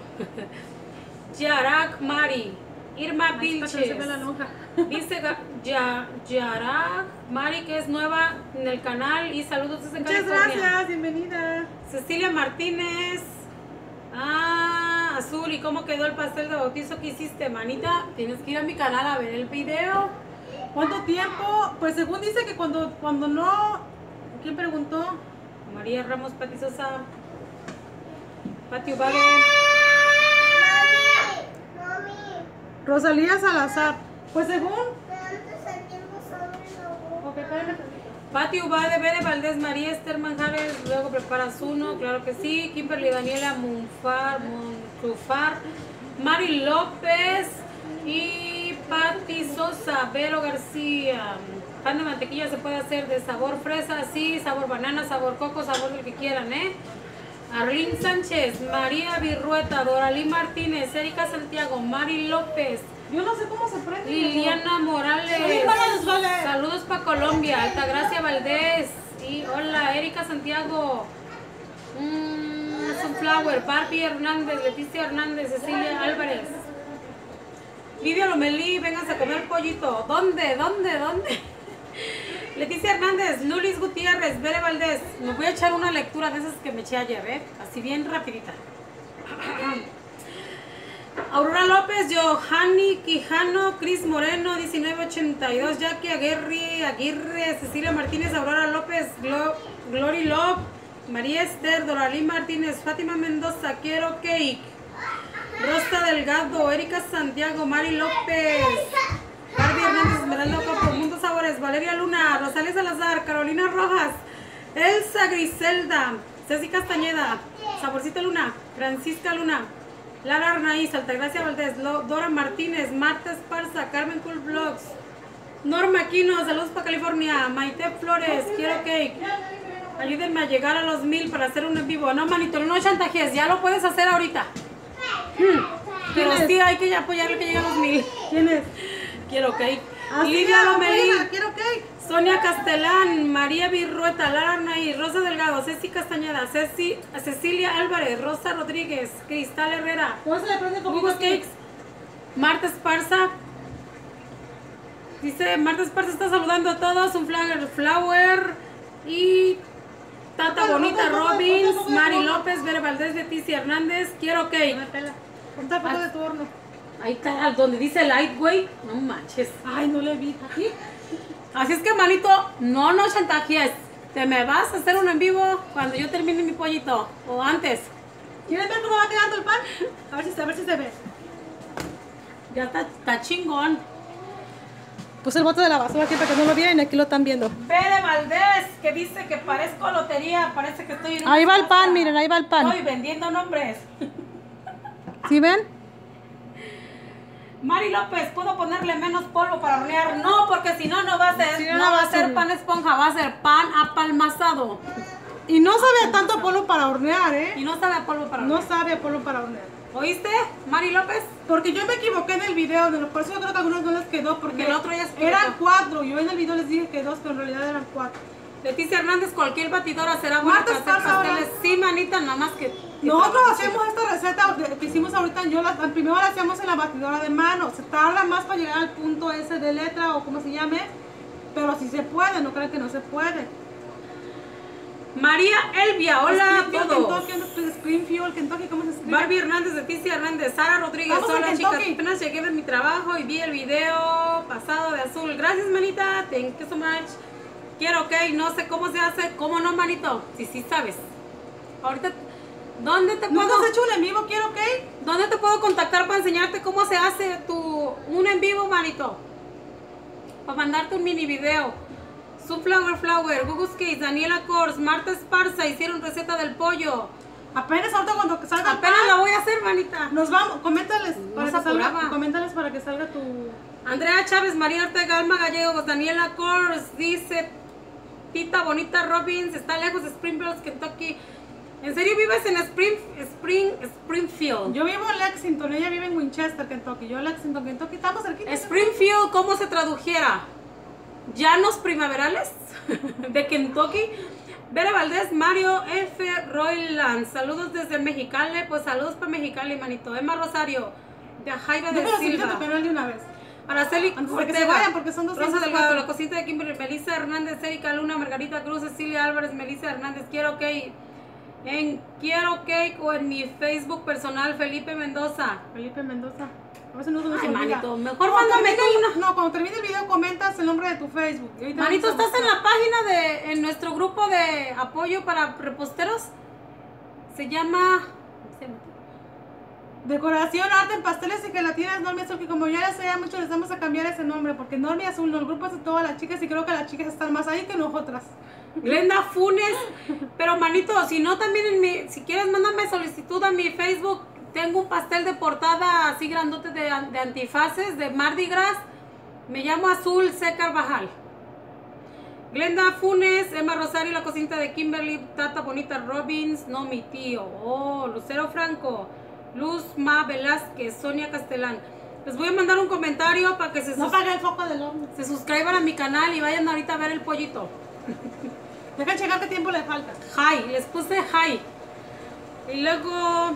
Yarak Mari, Irma Ahí está, que no se ve la Vilches, lonja. dice Ga- Ya- Yarak Mari que es nueva en el canal y saludos desde Muchas California. gracias, bienvenida. Cecilia Martínez, ah, Azul, ¿y cómo quedó el pastel de bautizo que hiciste, manita? Tienes que ir a mi canal a ver el video. ¿Cuánto tiempo? Pues según dice que cuando, cuando no. ¿Quién preguntó? María Ramos, Pati Sosa, Pati Ubade. Mami, Rosalía Salazar. Pues según. pero antes aquí no sabe la boca. Ok, espérame tantito. Pati Ubade, Bere Valdés, María Esther Manjares, luego preparas uno, claro que sí. Kimberly Daniela Munfar, Montufar, Mari López y Pati Sosa, Vero García. Pan de mantequilla se puede hacer de sabor fresa, sí, sabor banana, sabor coco, sabor del que quieran, ¿eh? Arlene Sánchez, María Virrueta, Doralí Martínez, Erika Santiago, Mari López, Yo no sé cómo se prende. Liliana Morales, Liliana Morales. saludos para Colombia, Altagracia Valdés, y hola, Erika Santiago, mm, Sunflower, Barbie Hernández, Leticia Hernández, Cecilia Álvarez, Lidia Lomelí, vengas a comer pollito, ¿dónde, dónde, dónde? Leticia Hernández, Lulis Gutiérrez, Bere Valdés, me voy a echar una lectura de esas que me eché ayer, ¿eh? Así bien rapidita. Aurora López, Johanny Quijano, Cris Moreno, diecinueve ochenta y dos, Jackie Aguirre, Aguirre, Cecilia Martínez, Aurora López, Glo- Glory Love, María Esther, Doralí Martínez, Fátima Mendoza, Quiero Cake, Rosa Delgado, Erika Santiago, Mari López, Barbie Hernández, Esmeralda Copo, Mundo Sabores, Valeria Luna, Rosales Salazar, Carolina Rojas, Elsa Griselda, Ceci Castañeda, Saborcito Luna, Francisca Luna, Lara Arnaiz, Altagracia Valdés, Lo- Dora Martínez, Marta Esparza, Carmen Cool Vlogs, Norma Aquino, saludos para California, Maite Flores, Quiero Cake, ayúdenme a llegar a los mil para hacer un en vivo. No, manito, no chantajes, ya lo puedes hacer ahorita. Hmm, Pero ¿Quién es? sí, hay que ya apoyarle que llegue a los mil. ¿Quién es? Quiero cake. Así Lidia es, Lomelí, apoyen a Quiero Cake. Sonia Castelán, María Virrueta, Lara y Rosa Delgado, Ceci Castañeda, Ceci, Cecilia Álvarez, Rosa Rodríguez, Cristal Herrera, ¿Cómo se le prende el foquito Hugo aquí? Cakes, Marta Esparza. Dice, Marta Esparza está saludando a todos, un flower, flower y Tata Otra, Bonita otra, otra, Robbins, otra, otra, Mari otra. López, Vera Valdés, Leticia Hernández, Quiero Cake. Una tela. Ponte la foto de tu horno. Ahí está, donde dice Lightweight, no manches. Ay, no le vi. ¿Aquí? Así es que, manito, no nos chantajees. Te me vas a hacer un en vivo cuando yo termine mi pollito, o antes. ¿Quieren ver cómo va quedando el pan? A ver si se, a ver si se ve. Ya está, está chingón. Puse el bote de la basura aquí para que no lo vieran y aquí lo están viendo. Bere Valdés, que dice que parezco lotería, parece que estoy en una Ahí va el fiesta. pan, miren, ahí va el pan. Estoy vendiendo nombres. ¿Sí ven? Mari López, ¿puedo ponerle menos polvo para hornear? No, porque si no, no va a ser, Sí, no, no va va a a ser ser. pan esponja, va a ser pan apalmazado. Y no sabe a tanto polvo para hornear, Y ¿eh? no sabe a polvo para No hornear. sabe a polvo para hornear. ¿Oíste, Mari López? Porque yo me equivoqué en el video, de lo- por eso yo creo que a algunos no les quedó, porque El otro ya se equivocó. eran cuatro. Yo en el video les dije que dos, pero en realidad eran cuatro. Leticia Hernández, cualquier batidora será buena Marta para hacer Esparza, ahora. pasteles. Sí, manita, nada más que... que Nosotros trabajes. hacemos esta receta de- que hicimos ahorita, yo la, primero la hacíamos en la batidora de mano. Se tarda más para llegar al punto ese de letra o como se llame, pero sí se puede, no crean que no se puede. María Elvia, hola a Springfield, todos. Kentucky, Springfield, Kentucky, ¿cómo se escribe? Barbie Hernández, Leticia Hernández, Sara Rodríguez, Vamos a hola Kentucky. chicas, apenas llegué de mi trabajo y vi el video pasado de azul. Gracias, manita, thank you so much. Quiero, ok, no sé cómo se hace, cómo no, manito, si sí sabes. Ahorita, ¿dónde te ¿No puedo, has hecho un en vivo, quiero que? dónde te puedo contactar para enseñarte cómo se hace tu, un en vivo, manito? Para mandarte un mini video. Sunflower Flower, Google Case, Daniela Kors, Marta Esparza hicieron receta del pollo. Apenas ahorita cuando salga el Apenas pan, la voy a hacer, manita. nos vamos, coméntales para, se que salga, apuraba. coméntales para que salga tu... Andrea Chávez, María Ortega, Alma Gallegos, Daniela Kors, dice Tita Bonita Robbins, está lejos de Springfield, Kentucky. ¿En serio vives en Spring, Spring, Springfield? Yo vivo en Lexington, ella vive en Winchester, Kentucky. Yo en Lexington, Kentucky, estamos cerquita. Springfield, ¿cómo se tradujera? Llanos primaverales de Kentucky. Vera Valdés, Mario F. Royland, saludos desde Mexicali, pues saludos para Mexicali, manito. Emma Rosario, de Jaira de Déjalo invita a Silva. tu canal de una vez. Araceli Antes de que se Ortega, vayan, porque son doscientos Rosa Delgado, cuatro. La Cosita de Kimberly, Melissa Hernández, Erika Luna, Margarita Cruz, Cecilia Álvarez, Melissa Hernández, Quiero Cake, en Quiero Cake o en mi Facebook personal, Felipe Mendoza. Felipe Mendoza. A veces no se nos Ay, olvida. manito, mejor Cuando mándame termine tú el- No, cuando termine el video comentas el nombre de tu Facebook. Y ahorita Manito, vamos a ¿estás en buscar. la página de, en nuestro grupo de apoyo para reposteros? Se llama... Decoración, arte en pasteles y gelatinas Normie Azul, que como ya les sé, a muchos les vamos a cambiar ese nombre, porque Normie Azul, no, el grupo es de todas las chicas y creo que las chicas están más ahí que nosotras. Glenda Funes, pero manito, si no también en mi, si quieres mándame solicitud a mi Facebook, tengo un pastel de portada así grandote de, de antifaces de Mardi Gras, me llamo Azul C. Carvajal. Glenda Funes, Emma Rosario, La Cosita de Kimberly, Tata Bonita Robbins, no mi tío, oh, Lucero Franco, Luz Ma Velázquez, Sonia Castelán. Les voy a mandar un comentario para que se, No sus- paga el foco del horno. se suscriban a mi canal y vayan ahorita a ver el pollito. Deja checar qué tiempo le falta. Hi, les puse hi. Y luego,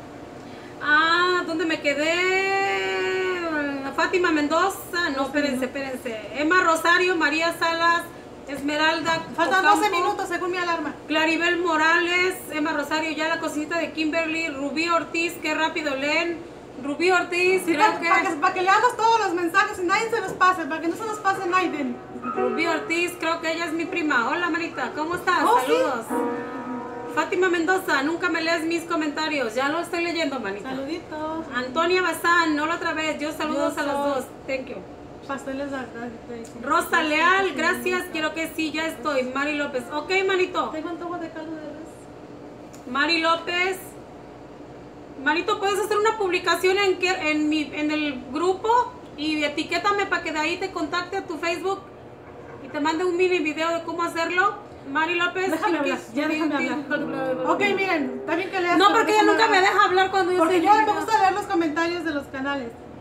ah, ¿dónde me quedé? Fátima Mendoza, no, espérense, espérense. Emma Rosario, María Salas, Esmeralda. Faltan Ocampo, doce minutos según mi alarma. Claribel Morales, Emma Rosario, ya La Cosita de Kimberly, Rubí Ortiz, qué rápido leen. Rubí Ortiz, Sí, creo para, para que, que. para que leamos todos los mensajes y nadie se nos pase, para que no se nos pase nadie. Rubí Ortiz, creo que ella es mi prima. Hola, Marita, ¿cómo estás? Oh, sí. Saludos. Fátima Mendoza, nunca me lees mis comentarios. Ya lo estoy leyendo, manita. Saluditos. Antonia Bazán, no la otra vez. Yo saludos Yo a las soy- dos. Thank you. Pasteles de de- de- Rosa Leal, gracias. Quiero que sí, ya estoy. Mari López. Ok, manito. Tengo antojo de caldo de res. Mari López. Marito, ¿puedes hacer una publicación en, que, en, mi, en el grupo? Y etiquétame para que de ahí te contacte a tu Facebook y te mande un mini video de cómo hacerlo. Mari López. Déjame quiero hablar, que- ya déjame hablar. Ok, miren, está bien que leas. No, pero porque ella déjame nunca me hablar. deja hablar cuando yo Porque estoy yo en me video. gusta leer los comentarios de los canales.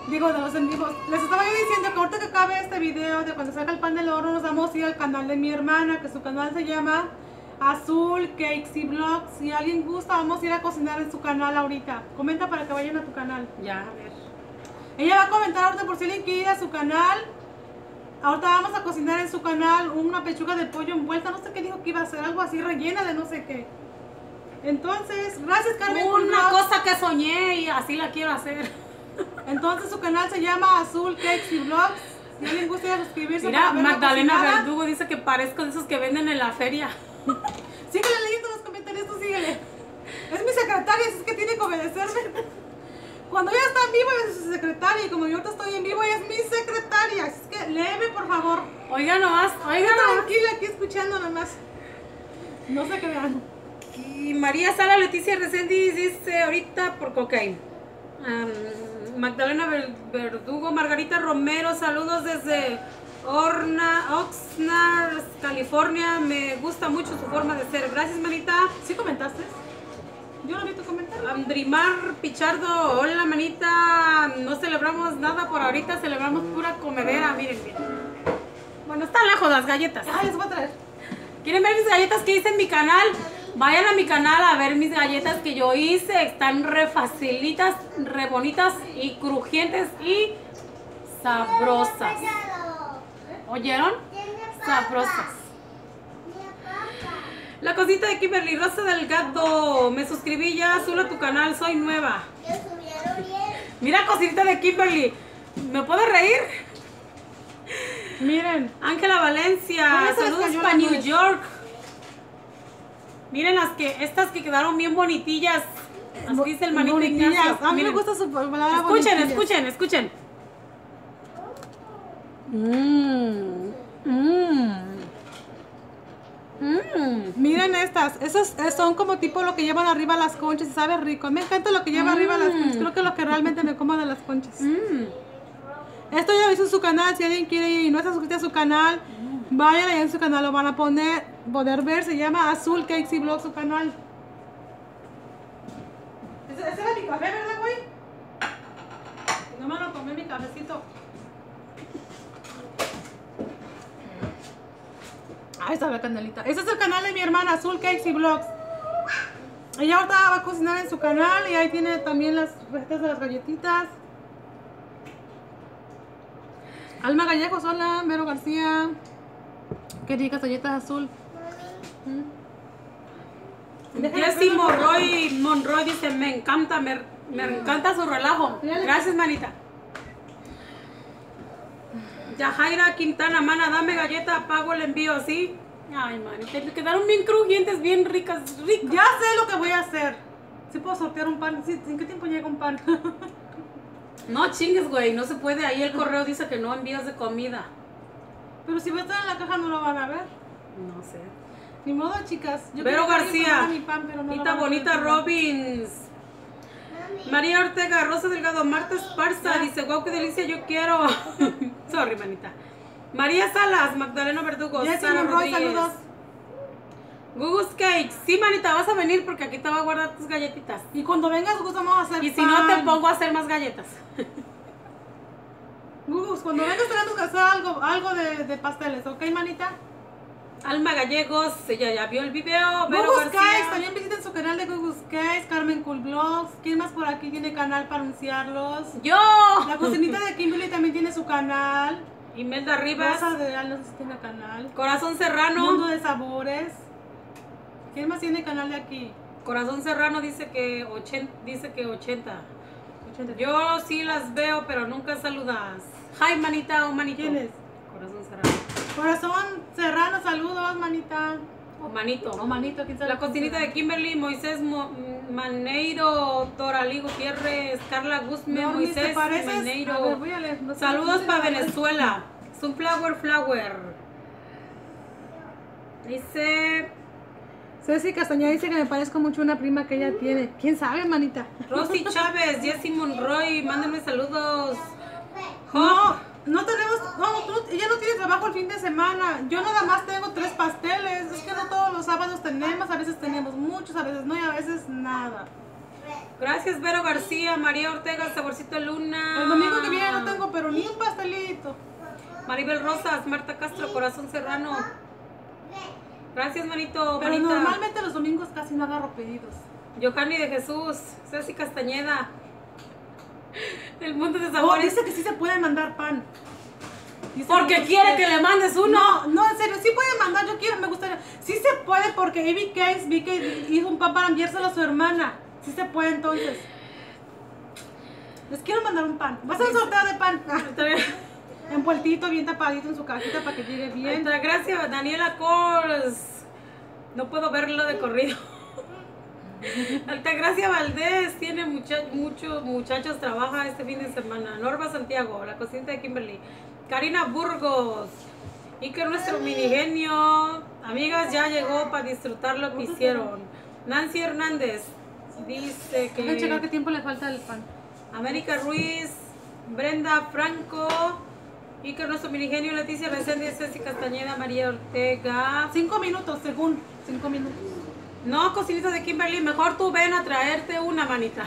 Digo, de los en vivos. Les estaba yo diciendo que ahorita que acabe este video, de cuando salga el pan del horno, nos vamos a ir al canal de mi hermana, que su canal se llama Azul Cakes y Vlogs. Si alguien gusta, vamos a ir a cocinar en su canal ahorita. Comenta para que vayan a tu canal. Ya, a ver. Ella va a comentar ahorita por si alguien quiere ir a su canal. Ahorita vamos a cocinar en su canal una pechuga de pollo envuelta. No sé qué dijo que iba a hacer, algo así rellena de no sé qué. Entonces, gracias Carmen. Una Vlogs. cosa que soñé y así la quiero hacer. Entonces su canal se llama Azul Cakes y Vlogs. Si alguien gusta ir a suscribirse. Mira, para verla Magdalena cocinada. Verdugo dice que parezco de esos que venden en la feria. Síguele leyendo los comentarios, tú síguele. Es mi secretaria, así es que tiene que obedecerme. Cuando ella está en vivo, ella es su secretaria. Y como yo ahorita estoy en vivo, ella es mi secretaria. Así es que léeme, por favor. Oiga nomás, oiga Estoy nomás. tranquila aquí escuchando nomás. No se crean. Y María Sala Leticia Reséndiz dice ahorita por cocaína. Um, Magdalena Ver- Verdugo, Margarita Romero, saludos desde Orna, Oxnard, California. Me gusta mucho su forma de ser. Gracias, manita. ¿Sí comentaste? Yo no vi tu comentario. Andrimar Pichardo, hola, manita. No celebramos nada por ahorita, celebramos pura comedera. Miren, miren. Bueno, están lejos las galletas. Ay, les voy a traer. ¿Quieren ver mis galletas que hice en mi canal? Vayan a mi canal a ver mis galletas que yo hice. Están re facilitas, re bonitas y crujientes y sabrosas. ¿Oyeron? Sabrosas. La cosita de Kimberly Rosa del Gato. Me suscribí ya, solo a tu canal, soy nueva. Que subieron bien. Mira, cosita de Kimberly. ¿Me puedo reír? Miren. Ángela Valencia, Con eso les saludos cayó para la New nuez. York. Miren las que, estas que quedaron bien bonitillas. Así dice el manito Bonitillas. Ignacio. A mí me Miren. gusta su palabra. Escuchen, bonitillas. escuchen, escuchen. Mmm, mmm, mmm. Miren estas, esas eh, son como tipo lo que llevan arriba las conchas y sabe rico. Me encanta lo que lleva arriba las conchas, creo que es lo que realmente me como de las conchas. Mmm. Esto ya lo hizo en su canal, si alguien quiere ir y no está suscrito a su canal, vayan allá en su canal, lo van a poner, poder ver, se llama Azul Cakes y Vlogs su canal. Ese, ese era mi café, ¿verdad, güey? No me lo tomé mi cafecito. Ahí está la canelita. Ese es el canal de mi hermana, Azul Cakes y Vlogs. Ella ahorita va a cocinar en su canal y ahí tiene también las recetas de las galletitas. Alma Gallegos, hola, Vero García. Qué ricas galletas azul. ¿Mm? Jessie Monroy, Monroy dice, me encanta, me, me encanta su relajo. Gracias, manita. Yajaira Quintana, mana, dame galleta, pago el envío, ¿sí? Ay, manita, me quedaron bien crujientes, bien ricas, ricas. Ya sé lo que voy a hacer. Si puedo sortear un pan. Sí, ¿en qué tiempo llega un pan? No chingues, güey, no se puede. Ahí el correo dice que no envíos de comida. Pero si va a estar en la caja no lo van a ver. No sé. Ni modo, chicas. Yo Vero quería que alguien García, comprara mi pan, pero no lo Rita van a ver. Bonita Robbins, Mami, María Ortega, Rosa Delgado, Marta Esparza, dice, wow, qué delicia, yo quiero. Sorry, manita. María Salas, Magdalena Verdugo, Jessy Sara Monroy, Rodríguez. saludos. Gugus Cakes, sí, manita, vas a venir porque aquí te voy a guardar tus galletitas. Y cuando vengas, Gus, vamos a hacer Y si pan. no, te pongo a hacer más galletas. Gus, cuando vengas tenemos que hacer algo, algo de, de pasteles, ¿ok, manita? Alma Gallegos, ella ya vio el video. Vero Gugus García. Cakes, también visiten su canal de Gugus Cakes, Carmen Cool Vlogs. ¿Quién más por aquí tiene canal para anunciarlos? Yo. La cocinita de Kimberly también tiene su canal. Imelda Rivas. Rosa de Al, no sé si tiene canal. Corazón Serrano. Mundo de Sabores. ¿Quién más tiene canal de aquí? Corazón Serrano dice que ochenta. Dice que ochenta. ochenta. Yo sí las veo, pero nunca saludas. Hi, manita o manito. ¿Quién es? Corazón Serrano. Corazón Serrano, saludos, manita. O manito. O manito, ¿quién sabe? La cocinita de Kimberly, Moisés Mo- Maneiro, Toralí Gutiérrez, Carla Guzmán, Normis, ¿te Moisés pareces? A ver, Maneiro. voy a leer, no sé, Saludos no sé para nada. Venezuela. Sunflower Flower. Dice Ceci Castañeda dice que me parezco mucho a una prima que ella tiene. ¿Quién sabe, manita? Rosy Chávez, Jessie Monroy, mándenme saludos. No, no tenemos, no, tú- ella no tiene trabajo el fin de semana. Yo nada más tengo tres pasteles. Es que no todos los sábados tenemos, a veces tenemos muchos, a veces no y a veces nada. Gracias, Vero García, María Ortega, Saborcito Luna. El domingo que viene no tengo, pero ni un pastelito. Maribel Rosas, Marta Castro, Corazón Serrano. Gracias, manito. Pero manita. normalmente los domingos casi no agarro pedidos. Johanny de Jesús, Ceci Castañeda. El mundo de Oh, sabores. dice que sí se puede mandar pan. Dice Porque quiere que le mandes uno. No, no, en serio, sí puede mandar, yo quiero, me gustaría. Sí se puede porque Ivy Cakes vi que hizo un pan para enviárselo a su hermana. Sí se puede entonces. Les quiero mandar un pan. Va a ser un sorteo de pan. Envueltito, bien tapadito en su cajita para que llegue bien. Gracias, Daniela Coles. No puedo verlo de corrido. Altagracia Valdés tiene mucha, muchos muchachos, trabaja este fin de semana. Norma Santiago, la cocina de Kimberly. Karina Burgos. Y que nuestro minigenio. Amigas, ya llegó para disfrutar lo que hicieron. Nancy Hernández dice que. Voy a checar qué tiempo le falta el pan. América Ruiz. Brenda Franco. Y que nuestro minigenio. Leticia Reséndiz, Ceci Castañeda, María Ortega. Cinco minutos, según. Cinco minutos. No, cocinita de Kimberly, mejor tú ven a traerte una, manita.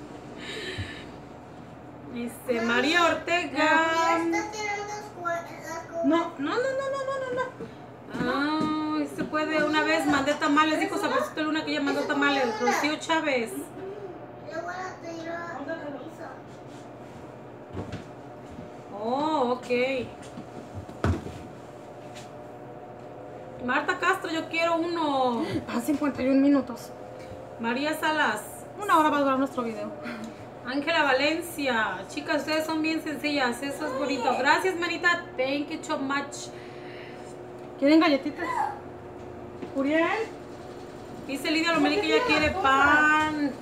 Dice María Ortega. No, no, no, no, no, no, no. Ah, se puede. Una vez mandé tamales, dijo Saborcito Luna que ella mandó tamales. Rocío Chávez. Oh, ok. Marta Castro, yo quiero uno. A cincuenta y un minutos. María Salas. Una hora va a durar nuestro video. Ángela Valencia. Chicas, ustedes son bien sencillas. Eso es bonito. Gracias, manita. Thank you so much. ¿Quieren galletitas? Uriel. Dice Lidia Lomelí que ella quiere pan.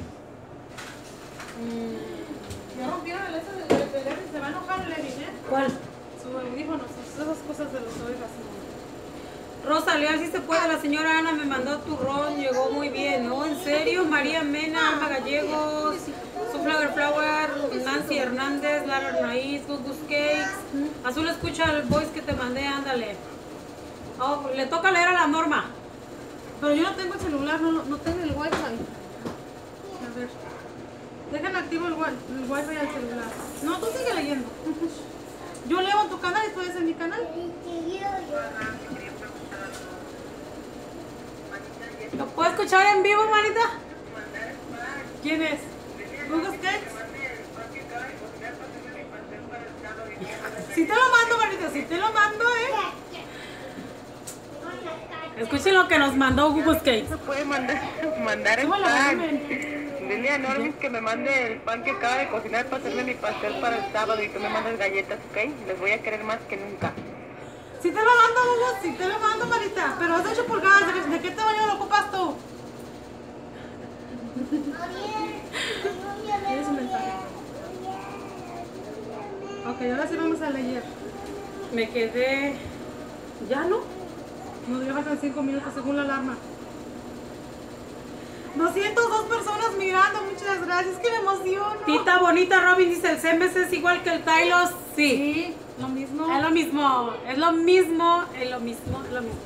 Mm. Ya rompieron el eso de Levi. Se va a enojar Levi, ¿eh? ¿Cuál? Su audífono, esas cosas de los orejas. Rosa Leal, si se puede, la señora Ana me mandó turrón, llegó muy bien, ¿no? ¿En serio? María Mena, Alma Gallegos, Sunflower Flower, Nancy Hernández, Lara Arnaiz, Gus Gus Cakes. Azul, escucha el voice que te mandé, ándale. Oh, le toca leer a la Norma. Pero yo no tengo el celular, no, no tengo el wifi. A ver. Dejan activo el, wi el wifi al celular. No, tú sigue leyendo. Yo leo en tu canal y tú lees en mi canal. ¿Lo puedo escuchar en vivo, manita? ¿Quién es? ¿Google Cakes? Si te lo mando, manita, si te lo mando, eh. Escuchen lo que nos mandó Google Cakes. Se puede mandar, mandar el Súbalo, pan. volumen. Dile a Normis que me mande el pan que acaba de cocinar para hacerme mi pastel para el sábado y que me mandes galletas, ¿ok? Les voy a querer más que nunca. Si te lo mando, Hugo, si te lo mando, Marita. Pero es de ocho pulgadas, ¿de, de qué tamaño lo ocupas tú? ¿Tienes un mensaje? Ok, ahora sí vamos a leer. Me quedé... ¿Ya no? Nos llevan cinco minutos según la alarma. doscientas dos personas mirando, muchas gracias, que me emociono. Tita Bonita Robin dice, el Cemes es igual que el Tylos. Sí. Sí, lo mismo. Es lo mismo, es lo mismo, es lo mismo, es lo mismo.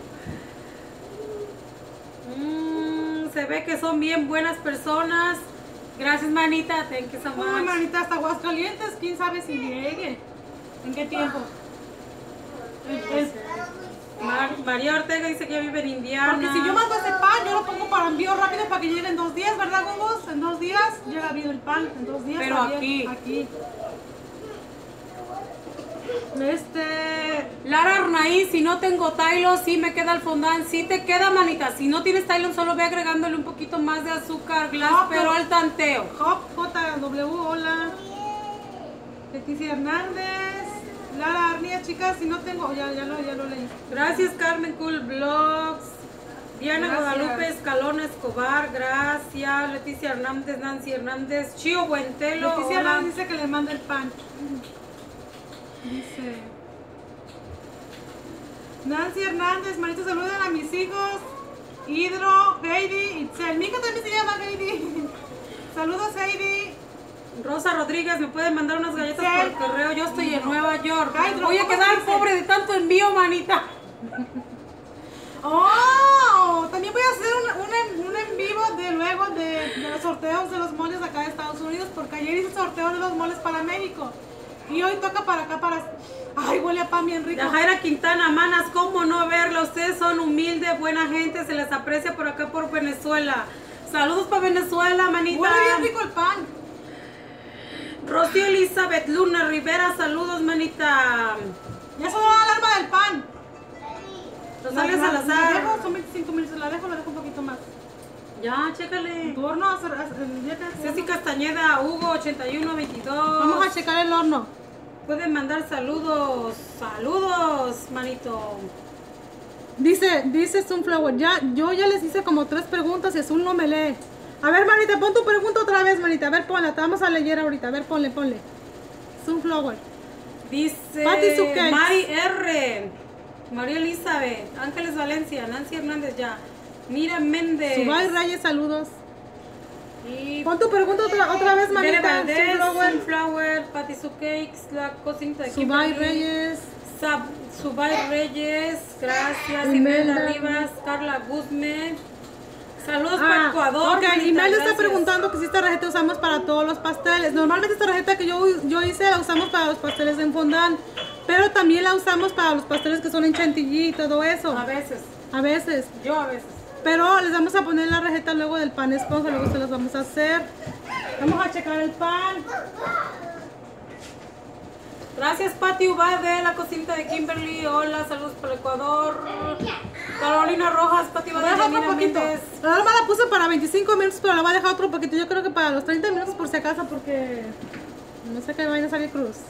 Mm, se ve que son bien buenas personas. Gracias, manita. Thank you so much. Uy, Marita, hasta Aguascalientes, quién sabe si llegue. ¿En qué tiempo? El- el- Mar- María Ortega dice que vive en Indiana. Porque si yo mando ese pan, yo lo pongo para envío rápido para que llegue en dos días, ¿verdad, Gogos? En dos días llega bien el pan, en dos días. Pero está aquí. bien, aquí. Este... Lara Arnaiz, si no tengo Tylon, sí me queda el fondant. Sí te queda, manita. Si no tienes Tylon, solo ve agregándole un poquito más de azúcar glass, No, pero pero- al tanteo. Hop, J W, hola. Leticia Hernández. Lara Arnía, chicas, si no tengo... Ya, ya, lo, ya lo leí. Gracias, Carmen Cool Vlogs. Diana Gracias. Guadalupe Escalón Escobar, gracias. Leticia Hernández, Nancy Hernández, Chío Buentelo. Leticia hola. Hernández dice que le manda el pan. Dice... Nancy Hernández, manito, saludan a mis hijos. Hidro, Heidi, Itzel. Mi hija también se llama Heidi. Saludos, Heidi. Rosa Rodríguez, ¿me pueden mandar unas galletas Sí. por correo? Yo estoy en Nueva York. Ay, Voy a ¿cómo quedar dice? pobre de tanto envío, manita. ¡Oh! también voy a hacer un, un, en, un en vivo de luego de, de los sorteos de los moles acá de Estados Unidos, porque ayer hice sorteo de los moles para México. Y hoy toca para acá, para... Ay, huele a pan bien rico. Yajaira Quintana, manas, ¿cómo no verla? Ustedes son humildes, buena gente, se les aprecia por acá por Venezuela. Saludos para Venezuela, manita. Huele bien rico el pan. Rocío Elizabeth Luna Rivera, saludos, manita. Ya sonó la alarma del pan. Rosales La- la- la Salazar. dejo, son veinticinco minutos, la dejo, la dejo un poquito más. Ya, chécale. Tu horno, hace- hace- el día que- Ceci Castañeda, Hugo ochenta y uno veintidós. Vamos a checar el horno. Pueden mandar saludos. Saludos, manito. Dice, dice Sunflower, ya, yo ya les hice como tres preguntas y Azul no me lee. A ver, manita, pon tu pregunta otra vez, manita. A ver, ponla, te vamos a leer ahorita. A ver, ponle, ponle. Sunflower. Dice Patty Suquets. Mari R. María Elizabeth. Ángeles Valencia. Nancy Hernández ya. Mira Méndez. Subay Reyes, saludos. Y Pon tu pregunta otra, otra vez, Bere manita. Valdés, Sunflower. Sunflower, Patty Cakes, la cocinita de Subay Kimberly, Reyes. Sab- Subay Reyes, gracias. Imelda. Imelda Rivas, Carla Guzmán. Saludos Ah, para Ecuador. ok, manita, Imelda está gracias. preguntando que si esta receta usamos para todos los pasteles. Normalmente esta receta que yo, yo hice la usamos para los pasteles en fondant, pero también la usamos para los pasteles que son en chantilly y todo eso. A veces, A veces. yo a veces. Pero les vamos a poner la receta luego del pan esponja, luego se las vamos a hacer. Vamos a checar el pan. Gracias, Pati Ubade, la cocinita de Kimberly. Hola, saludos para Ecuador. Carolina Rojas, Pati Voy a Ubade, dejar otro Yanira poquito. Méndez. La alarma la puse para veinticinco minutos, pero la voy a dejar otro poquito. Yo creo que para los treinta minutos por si acaso, porque no sé que vaya a salir cruz.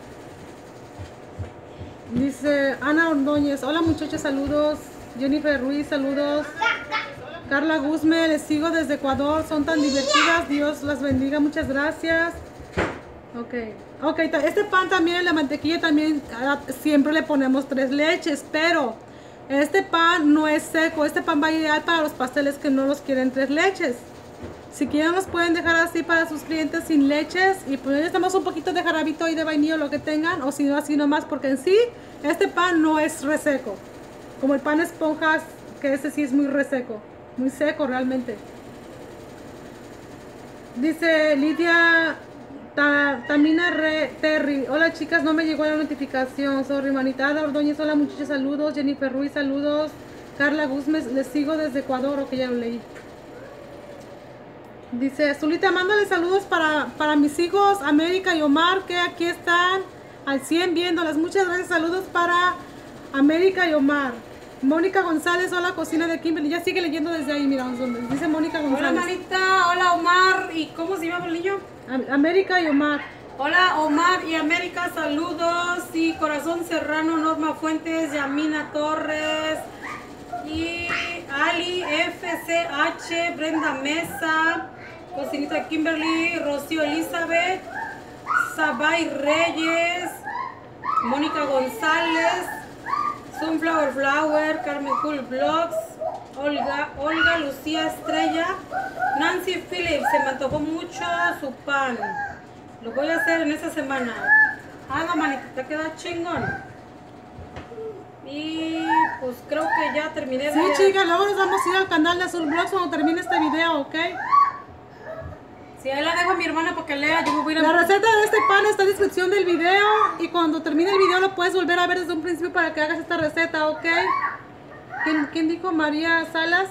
Dice Ana Ordóñez, hola muchachos, saludos. Jennifer Ruiz, saludos. Carla Guzmán, les sigo desde Ecuador, son tan divertidas, Dios las bendiga, muchas gracias. Ok, ok, ta- este pan también, la mantequilla también, ah, siempre le ponemos tres leches, pero este pan no es seco, este pan va ideal para los pasteles que no los quieren tres leches. Si quieren los pueden dejar así para sus clientes sin leches y pues le damos un poquito de jarabito y de vainilla o lo que tengan, o si no así nomás, porque en sí este pan no es reseco, como el pan esponjas, que ese sí es muy reseco, muy seco realmente. Dice Lidia Ta- Tamina Re Terry, hola chicas, no me llegó la notificación, sorry manita. Ada Ordóñez, hola muchachos, saludos. Jennifer Ruiz, saludos. Carla Guzmán, les sigo desde Ecuador, o que ya lo leí. Dice Azulita, mándale saludos para, para mis hijos América y Omar, que aquí están al cien viéndolas. Muchas gracias, saludos para América y Omar. Mónica González, hola cocina de Kimberly, ya sigue leyendo desde ahí, mira, donde dice Mónica Hola, González. Marita. Hola, Omar. ¿Y cómo se llama el niño? Am- América y Omar. Hola, Omar y América, saludos. Y Corazón Serrano, Norma Fuentes, Yamina Torres. Y Ali F C H, Brenda Mesa, cocinita Kimberly, Rocío Elizabeth, Sabay Reyes, Mónica González, Sunflower Flower, Carmen Cool Vlogs, Olga, Olga Lucía Estrella, Nancy Phillips, se me antojó mucho su pan. Lo voy a hacer en esta semana. Ah, no, manita, te queda chingón. Y pues creo que ya terminé de... Sí, chicas, luego nos vamos a ir al canal de Azul Vlogs cuando termine este video, ¿ok? Si ahí la dejo a mi hermana para que lea, yo me voy a ir a... La receta de este pan está en la descripción del video y cuando termine el video lo puedes volver a ver desde un principio para que hagas esta receta, ¿ok? ¿Quién, quién dijo? María Salas.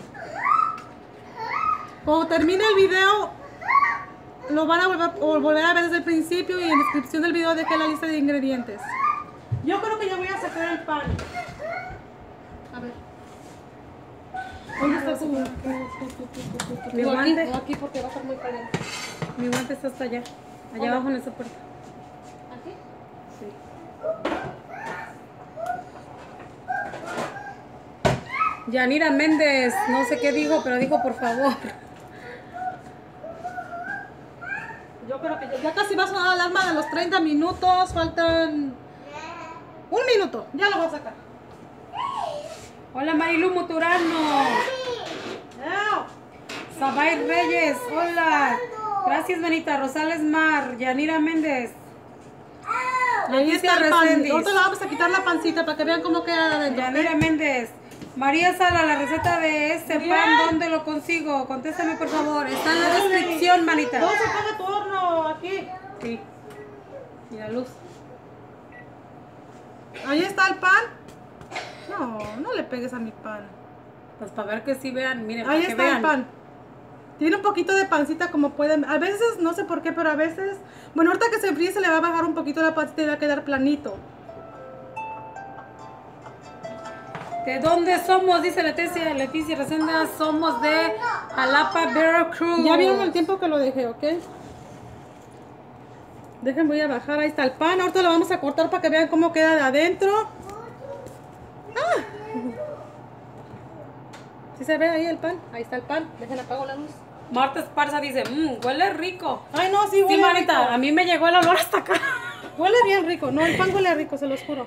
Cuando termine el video lo van a volver, o volver a ver desde el principio y en la descripción del video dejé la lista de ingredientes. Yo creo que ya voy a sacar el pan. A ver. ¿Dónde está tu, tu, tu, tu, tu, tu, tu, tu, Mi tu- guante. aquí, o aquí porque va a estar muy caliente. Mi guante está hasta allá, allá ¿Dónde? abajo en esa puerta. ¿Aquí? Sí. Yanira Méndez, no sé qué dijo, pero dijo por favor. Yo creo que ya, ya casi va a sonar la alarma de los treinta minutos. Faltan un minuto. Ya lo voy a sacar. Hola Marilu Moturano. Sabay Reyes, hola. Gracias, Benita. Rosales Mar, Yanira Méndez. Ahí Leticia está el pan. Reséndiz. Ahorita le vamos a quitar la pancita para que vean cómo queda adentro. Yanira Méndez. María Sala, la receta de este Bien. pan, ¿dónde lo consigo? Contéstame, por favor. Está en la descripción, manita. ¿Dónde se pone tu horno? Aquí. Sí. Y la luz. Ahí está el pan. No, no le pegues a mi pan. Pues para ver que sí vean, miren, Ahí para que está vean. el pan. Tiene un poquito de pancita como pueden. A veces, no sé por qué, pero a veces... Bueno, ahorita que se enfríe se le va a bajar un poquito la pancita y va a quedar planito. ¿De dónde somos? Dice Leticia, Leticia Resenda, somos de Jalapa, Veracruz. Ya vieron el tiempo que lo dejé, ¿ok? Dejen, voy a bajar. Ahí está el pan. Ahorita lo vamos a cortar para que vean cómo queda de adentro. ¡Ah! ¿Sí se ve ahí el pan? Ahí está el pan. Dejen, apago la luz. Marta Esparza dice, mmm, huele rico. Ay, no, sí, huele Sí, Marita, rico. a mí me llegó el olor hasta acá. Huele bien rico. No, el pan huele rico, se los juro.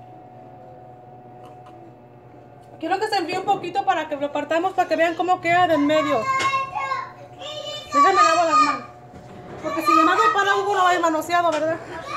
Quiero que se enfríe un poquito para que lo partamos, para que vean cómo queda de en medio. Déjame lavo las manos. Porque si le mando el pan a Hugo no va a ir manoseado, ¿verdad?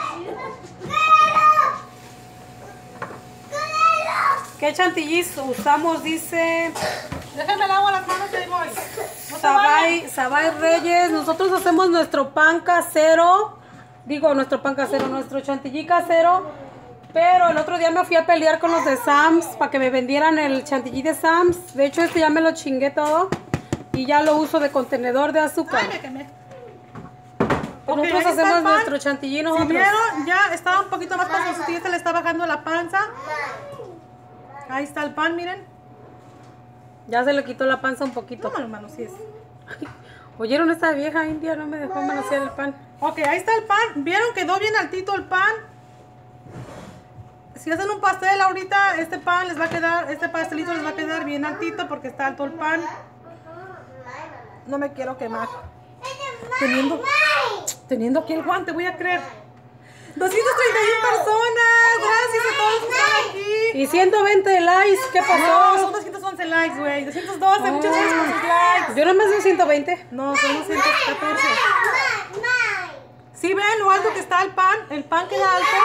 ¿Qué chantilly usamos? Dice Déjame lavo las manos y ahí voy. No se Sabay, vayan. Sabay Reyes. Nosotros hacemos nuestro pan casero. Digo, nuestro pan casero, nuestro chantilly casero. Pero el otro día me fui a pelear con los de Sam's para que me vendieran el chantilly de Sam's. De hecho, este ya me lo chingué todo. Y ya lo uso de contenedor de azúcar. Ay, me quemé. Nosotros Ok, ahí está hacemos el pan. nuestro chantilly Si nosotros. vieron, ya estaba un poquito más pasosito y se le está bajando la panza. Ahí está el pan, miren. Ya se le quitó la panza un poquito. No me lo manosees. ¿Oyeron esta vieja india? No me dejó manosear el pan. Ok, ahí está el pan. ¿Vieron? Quedó bien altito el pan. Si hacen un pastel ahorita, este pan les va a quedar, este pastelito les va a quedar bien altito porque está alto el pan. No me quiero quemar. Teniendo, teniendo aquí el guante, voy a creer. doscientas treinta y una personas. Gracias a todos que están aquí. Y ciento veinte likes, ¿qué No, pasó? son doscientos once likes, güey. doscientos doce, muchas gracias por sus likes. Yo nomás veo ciento veinte. No, son doscientos catorce. ¿Sí ven lo alto que está el pan? El pan queda alto.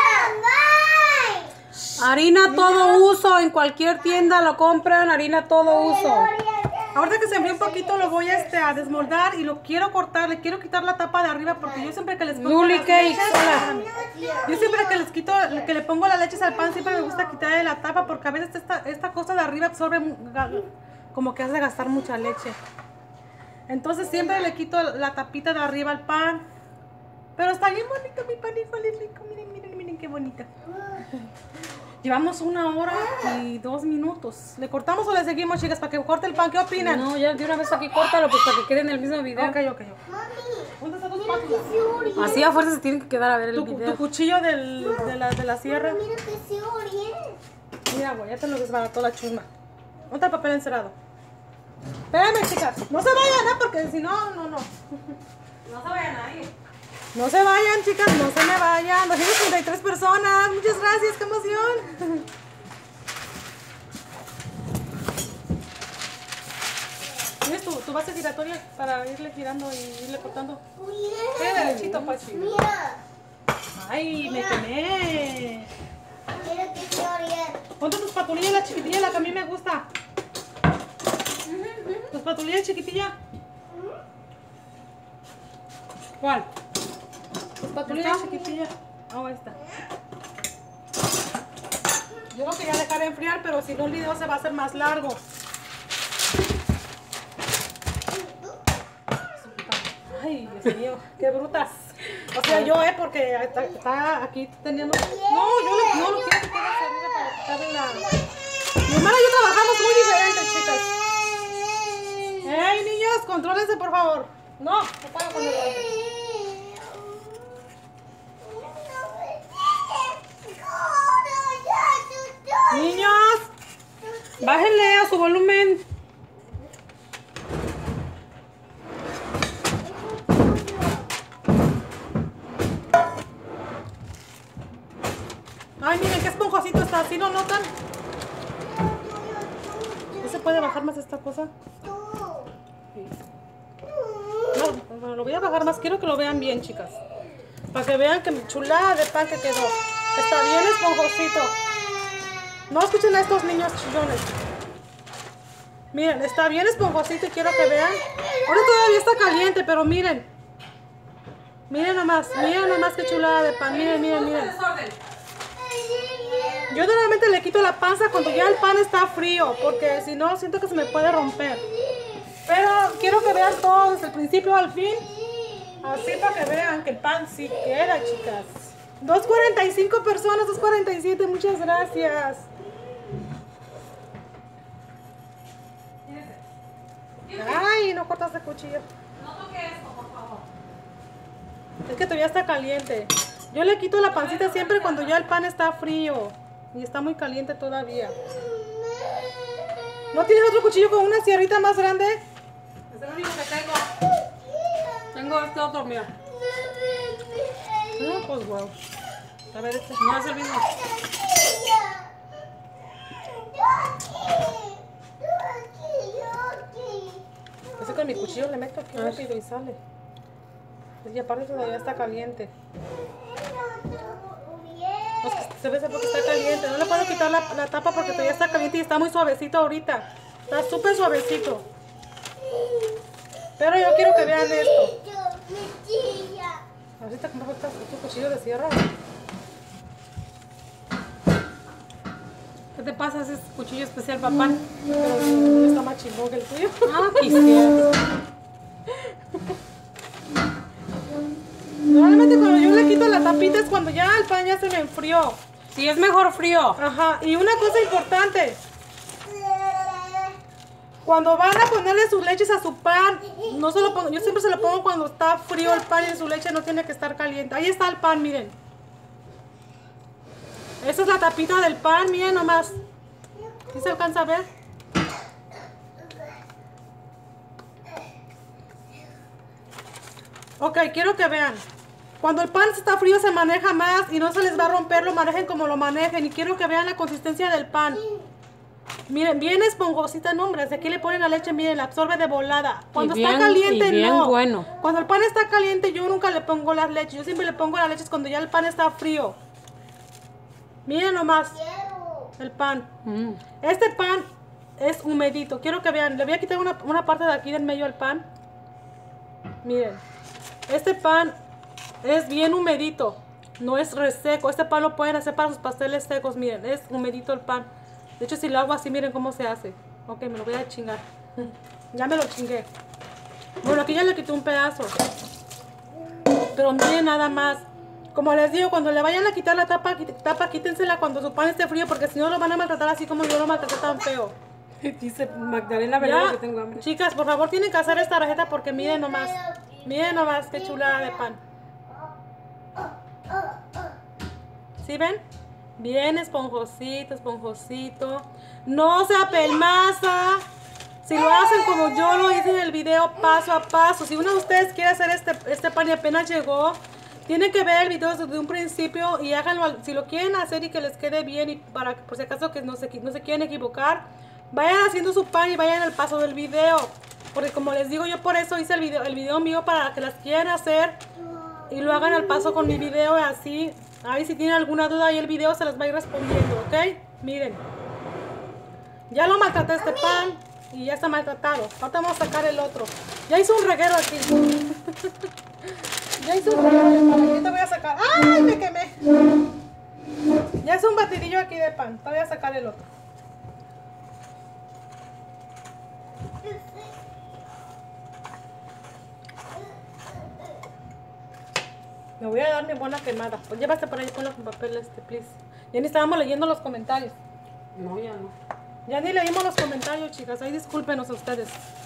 Harina todo uso, en cualquier tienda lo compran, harina todo uso. Ahorita que se enfríe un poquito lo voy a, este, a desmoldar y lo quiero cortar, le quiero quitar la tapa de arriba porque yo siempre que les pongo Luli las Cakes, leches, hola. yo siempre que les quito, que le pongo las leches al pan siempre me gusta quitarle la tapa porque a veces esta, esta cosa de arriba absorbe mu- ga- como que hace gastar mucha leche. Entonces siempre le quito la tapita de arriba al pan. Pero está bien bonito mi pan, igual es rico, miren, miren, miren qué bonita. Llevamos una hora y dos minutos. ¿Le cortamos o le seguimos, chicas, para que corte el pan? ¿Qué opinan? No, ya de una vez aquí córtalo, pues para que quede en el mismo video. Ok, ok, ok. ¿Dónde están tus espátulas? Así a fuerza se tienen que quedar a ver el Tu, tu video. cuchillo del, de, la, de la sierra. Mira que se orienta. Mira, güey, ya te lo desbarató la chusma. ¿Dónde está el papel encerado? Espérame, chicas. No se vayan, ¿eh? Porque si no, no, no. No se vayan ahí. No se vayan, chicas, no se me vayan. doscientas treinta y tres personas. Muchas gracias, qué emoción. ¿Tienes tu, tu base giratoria para irle girando y irle cortando? Qué derechito, pues. Mira, Ay, me quemé. mira que se orienta. Ponte tus patulillas, la chiquitilla, la que a mí me gusta. ¿Tus patulillas chiquitilla? ¿Cuál? Tus patulillas chiquitilla. Ah, ahí está. Yo lo quería dejar enfriar, pero si no el video se va a hacer más largo. Ay, Dios mío, qué brutas. O sea, yo, eh, porque está, está aquí teniendo... No, yo le- no lo quiero quitar hacia arriba para quitarle la... Mi hermana y yo trabajamos muy diferentes, chicas. ¡Ey, niños! Contrólense, por favor. No, no puedo con el guante. Niños, Bájenle a su volumen. ay, miren qué esponjosito está, ¿sí lo notan? ¿No se puede bajar más esta cosa? Sí. No, bueno, lo voy a bajar más, quiero que lo vean bien, chicas. Para que vean que chulada de pan que quedó. Está bien esponjosito. No escuchen a estos niños chillones. Miren, está bien esponjosito y quiero que vean. Ahora todavía está caliente, pero miren. Miren nomás, miren nomás qué chulada de pan. Miren, miren, miren. Yo normalmente le quito la panza cuando ya el pan está frío, porque si no siento que se me puede romper. Pero quiero que vean todo desde el principio al fin. Así para que vean que el pan sí queda, chicas. dos cuarenta y cinco personas, dos cuarenta y siete, muchas gracias. Ay, no cortas el cuchillo. No toque esto, por favor. Es que todavía está caliente. Yo le quito la pancita siempre cuando ya el pan está frío. Y está muy caliente todavía. ¿No tienes otro cuchillo con una sierrita más grande? Es el único que tengo. Tengo este otro, mira. No, pues wow. A ver, este. No es el mismo. Ese con mi cuchillo le meto aquí rápido y sale. Y aparte todavía está caliente. Es que se ve porque está caliente. No le puedo quitar la, la tapa porque todavía está caliente y está muy suavecito ahorita. Está súper suavecito. Pero yo quiero que vean esto. Ahorita cómo está tu cuchillo de sierra. ¿Qué te pasa? ¿Ese es cuchillo especial, papá? Pero no está más chingón que el tuyo. Ah, quisiera. Normalmente cuando yo le quito la tapita es cuando ya el pan ya se me enfrió. Sí, es mejor frío. Ajá, y una cosa importante. Cuando van a ponerle sus leches a su pan, no se lo pongo, yo siempre se lo pongo cuando está frío el pan y su leche no tiene que estar caliente. Ahí está el pan, miren. Esa es la tapita del pan, miren nomás. ¿Sí se alcanza a ver? Ok, quiero que vean. Cuando el pan está frío se maneja más y no se les va a romper, lo manejen como lo manejen. Y quiero que vean la consistencia del pan. Miren, bien esponjosita, no, hombre. Aquí le ponen la leche, miren, la absorbe de volada. Cuando bien, está caliente, y bien no. bueno. Cuando el pan está caliente, yo nunca le pongo las leches. Yo siempre le pongo las leches cuando ya el pan está frío. Miren nomás el pan. Mm. Este pan es humedito. Quiero que vean. Le voy a quitar una, una parte de aquí del medio al pan. Miren. Este pan es bien humedito. No es reseco. Este pan lo pueden hacer para sus pasteles secos. Miren, es humedito el pan. De hecho, si lo hago así, miren cómo se hace. Ok, me lo voy a chingar. Ya me lo chingué. Bueno, aquí ya le quité un pedazo. Pero miren nada más. Como les digo, cuando le vayan a quitar la tapa, tapa quítensela cuando su pan esté frío, porque si no lo van a maltratar así como yo lo maltraté tan feo. Dice Magdalena, ¿verdad? Ya, Que tengo hambre. chicas, por favor tienen que hacer esta receta porque miren nomás. Miren nomás qué chulada de pan. ¿Sí ven? Bien esponjosito, esponjosito. No se apelmaza. Si lo hacen como yo lo hice en el video, paso a paso. Si uno de ustedes quiere hacer este, este pan y apenas llegó, tienen que ver el video desde un principio y háganlo. Si lo quieren hacer y que les quede bien, y para por si acaso que no se, no se quieren equivocar, vayan haciendo su pan y vayan al paso del video. Porque como les digo, yo por eso hice el video, el video mío para que las quieran hacer y lo hagan al paso con mi video y así. Ahí si tienen alguna duda ahí el video se las va a ir respondiendo, ¿ok? Miren. Ya lo maltraté este pan y ya está maltratado. Ahorita vamos a sacar el otro. Ya hice un reguero aquí. Ya hice un reguero de pan. Ahorita voy a sacar. ¡Ay, me quemé! Ya hice un batidillo aquí de pan. Ahora voy a sacar el otro. Me voy a dar mi buena quemada. Pues llévate para allá con los papeles, este, please. Ya ni estábamos leyendo los comentarios. No, ya no. Ya ni leímos los comentarios, chicas. Ahí discúlpenos a ustedes.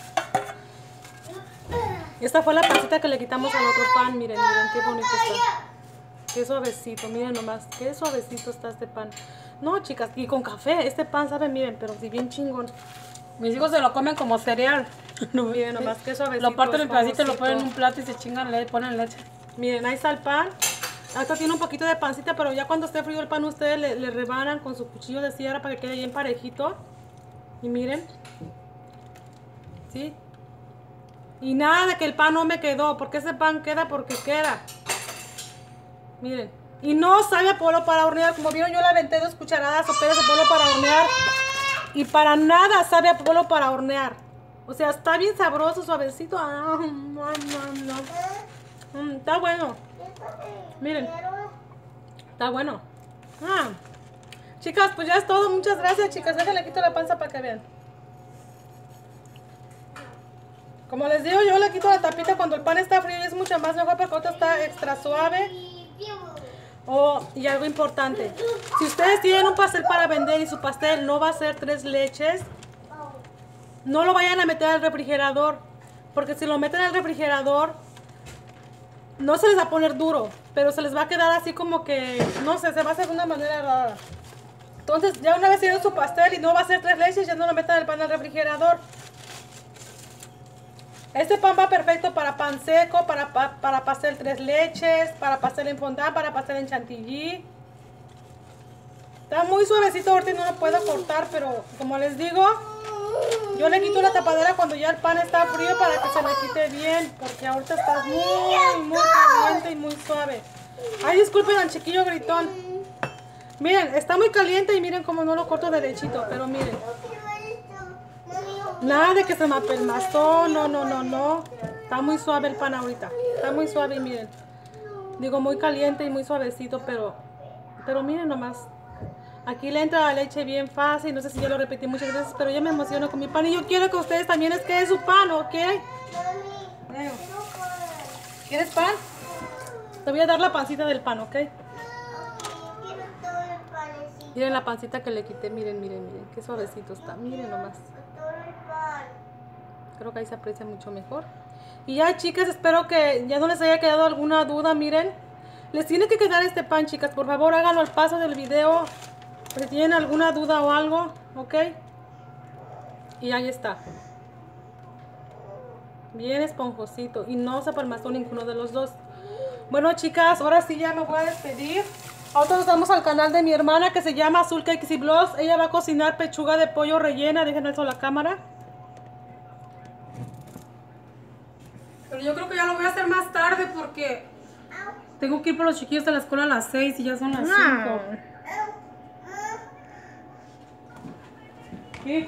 Esta fue la pancita que le quitamos al otro pan. Miren, miren qué bonito está. Qué suavecito, miren nomás. Qué suavecito está este pan. No, chicas, y con café. Este pan sabe, miren, pero si bien chingón. Mis hijos se lo comen como cereal. Miren nomás, qué suavecito. Lo parten en pedacito, lo esponjosito. ponen en un plato y se chingan, le ponen leche. Miren, ahí está el pan. Hasta tiene un poquito de pancita, pero ya cuando esté frío el pan ustedes le, le rebanan con su cuchillo de sierra para que quede bien parejito. Y miren. ¿Sí? Y nada de que el pan no me quedó, porque ese pan queda porque queda. Miren. Y no sabe a pollo para hornear. Como vieron, yo le aventé dos cucharadas o pedazos de pollo para hornear. Y para nada sabe a pollo para hornear. O sea, está bien sabroso, suavecito. Ah, mm, mm, mm. Mm, está bueno. Miren. Está bueno. Ah. Chicas, pues ya es todo. Muchas gracias, chicas. Déjenle quito la panza para que vean. Como les digo, yo le quito la tapita cuando el pan está frío y es mucho más mejor porque ahorita está extra suave. Oh, y algo importante. Si ustedes tienen un pastel para vender y su pastel no va a ser tres leches, no lo vayan a meter al refrigerador. Porque si lo meten al refrigerador, no se les va a poner duro, pero se les va a quedar así como que, no sé, se va a hacer de una manera rara. Entonces, ya una vez tienen su pastel y no va a ser tres leches, ya no lo metan el pan al refrigerador. Este pan va perfecto para pan seco, para, para, para pastel tres leches, para pastel en fondant, para pastel en chantilly. Está muy suavecito, ahorita no lo puedo cortar, pero como les digo, yo le quito la tapadera cuando ya el pan está frío para que se le quite bien, porque ahorita está muy, muy caliente y muy suave. Ay, disculpen al chiquillo gritón. Miren, está muy caliente y miren cómo no lo corto derechito, pero miren. Nada de que se me apelmazó, no, no, no, no. Está muy suave el pan ahorita. Está muy suave y miren. Digo, muy caliente y muy suavecito, pero, pero miren nomás. Aquí le entra la leche bien fácil. No sé si ya lo repetí muchas veces, pero ya me emociono con mi pan. Y yo quiero que ustedes también les quede su pan, ¿ok? ¿Quieres pan? Te voy a dar la pancita del pan, ¿ok? Miren la pancita que le quité, miren, miren, miren. Qué suavecito está, miren nomás. Creo que ahí se aprecia mucho mejor. Y ya, chicas, espero que ya no les haya quedado alguna duda. Miren, les tiene que quedar este pan, chicas. Por favor, háganlo al paso del video. Si tienen alguna duda o algo, ¿ok? Y ahí está. Bien esponjosito. Y no se apelmazó ninguno de los dos. Bueno, chicas, ahora sí ya me voy a despedir. Ahora nos vamos al canal de mi hermana que se llama Azul Cakes y Vlogs. Ella va a cocinar pechuga de pollo rellena. Déjenme eso a la cámara. Pero yo creo que ya lo voy a hacer más tarde porque tengo que ir por los chiquillos a la escuela a las seis y ya son las cinco. ¿Qué?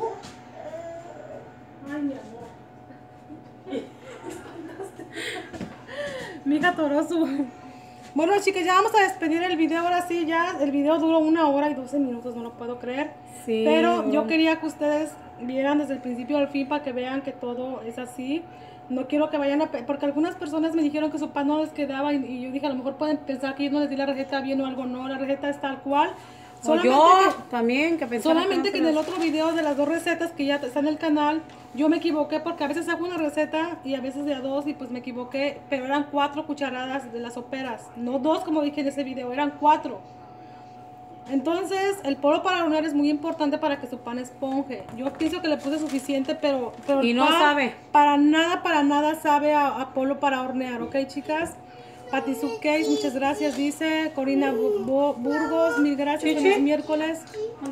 Ay, mi amor. Mi hija atoró su... Bueno, chicas, ya vamos a despedir el video. Ahora sí, ya el video duró una hora y doce minutos, no lo puedo creer. Sí. Pero yo quería que ustedes vieran desde el principio al fin para que vean que todo es así. No quiero que vayan a... Porque algunas personas me dijeron que su pan no les quedaba y, y yo dije, a lo mejor pueden pensar que yo no les di la receta bien o algo. No, la receta es tal cual. Solamente yo que, también, que pensaba Solamente que, que, que en el otro video de las dos recetas que ya está en el canal, yo me equivoqué porque a veces hago una receta y a veces de a dos y pues me equivoqué, pero eran cuatro cucharadas de las soperas, no dos como dije en ese video, eran cuatro. Entonces, el polvo para hornear es muy importante para que su pan esponje. Yo pienso que le puse suficiente, pero, pero y no pan sabe. Para nada, para nada sabe a, a polvo para hornear, ¿ok, chicas? Pati Cakes, muchas gracias, dice Corina Bu Burgos, mil gracias, feliz miércoles.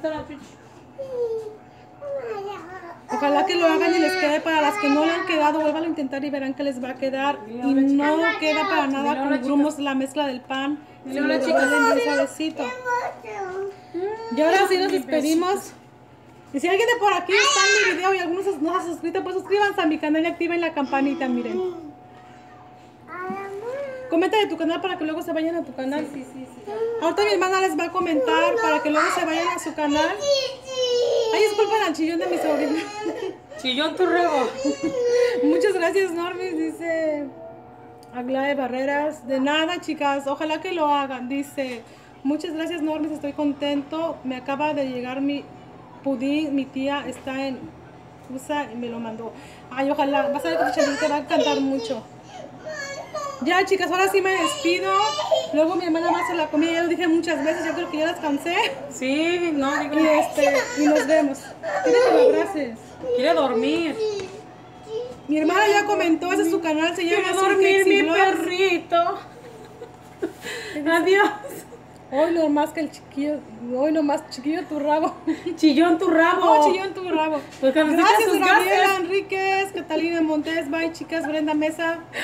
Ojalá que lo hagan y les quede. Para las que no le han quedado, vuelvan a intentar y verán que les va a quedar. Y no queda para nada con grumos la mezcla del pan. Y lo revuelven bien suavecito. Y ahora sí nos despedimos. Y si alguien de por aquí está en mi video y algunos no se han suscrito, pues suscríbanse a mi canal y activen la campanita, miren. Comenta de tu canal para que luego se vayan a tu canal. Sí, sí, sí. Ahorita mi hermana les va a comentar para que luego se vayan a su canal. Ay, disculpen al chillón de mi sobrina. Chillón tu rebo. Muchas gracias, Normis, dice Aglae Barreras. De nada, chicas, ojalá que lo hagan. Dice, muchas gracias, Normis, estoy contento. Me acaba de llegar mi pudín, mi tía está en U S A y me lo mandó. Ay, ojalá, vas a ver que te va a encantar mucho. Ya, chicas, ahora sí me despido. Luego mi hermana va a hacer la comida. Ya lo dije muchas veces, yo creo que ya las cansé. Sí, no, digo. Y, este, y nos vemos. Quiere que lo abraces. Quiere dormir. Mi hermana ya comentó, ese es su canal, se llama Quiere dormir mi perrito. Adiós. Hoy no más que el chiquillo, hoy no más chiquillo tu rabo. Chillón tu rabo. Oh, chillón tu rabo. Pues gracias, Gabriela Enríquez, Catalina Montes, bye, chicas, Brenda Mesa.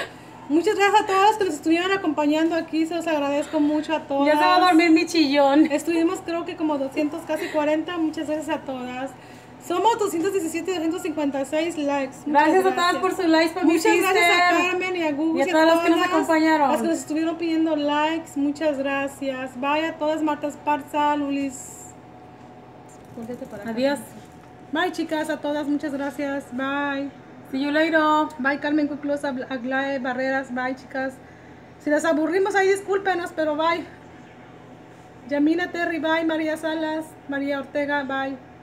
Muchas gracias a todas que nos estuvieron acompañando aquí. Se los agradezco mucho a todas. Ya se va a dormir mi chillón. Estuvimos creo que como doscientos, casi cuarenta. Muchas gracias a todas. Somos doscientos diecisiete y doscientos cincuenta y seis likes. Muchas Gracias a todas por sus likes, para mi Muchas sister. gracias a Carmen y a Google Y a todas las que nos acompañaron. Las que nos estuvieron pidiendo likes. Muchas gracias. Bye a todas. Marta Esparza, Lulis. Voltete para acá. Adiós. Bye chicas, a todas. Muchas gracias. Bye. See you later. Bye Carmen Cuclosa, Aglae Barreras. Bye chicas. Si las aburrimos ahí, discúlpenos, pero bye. Yamina Terry, bye. María Salas, María Ortega, bye.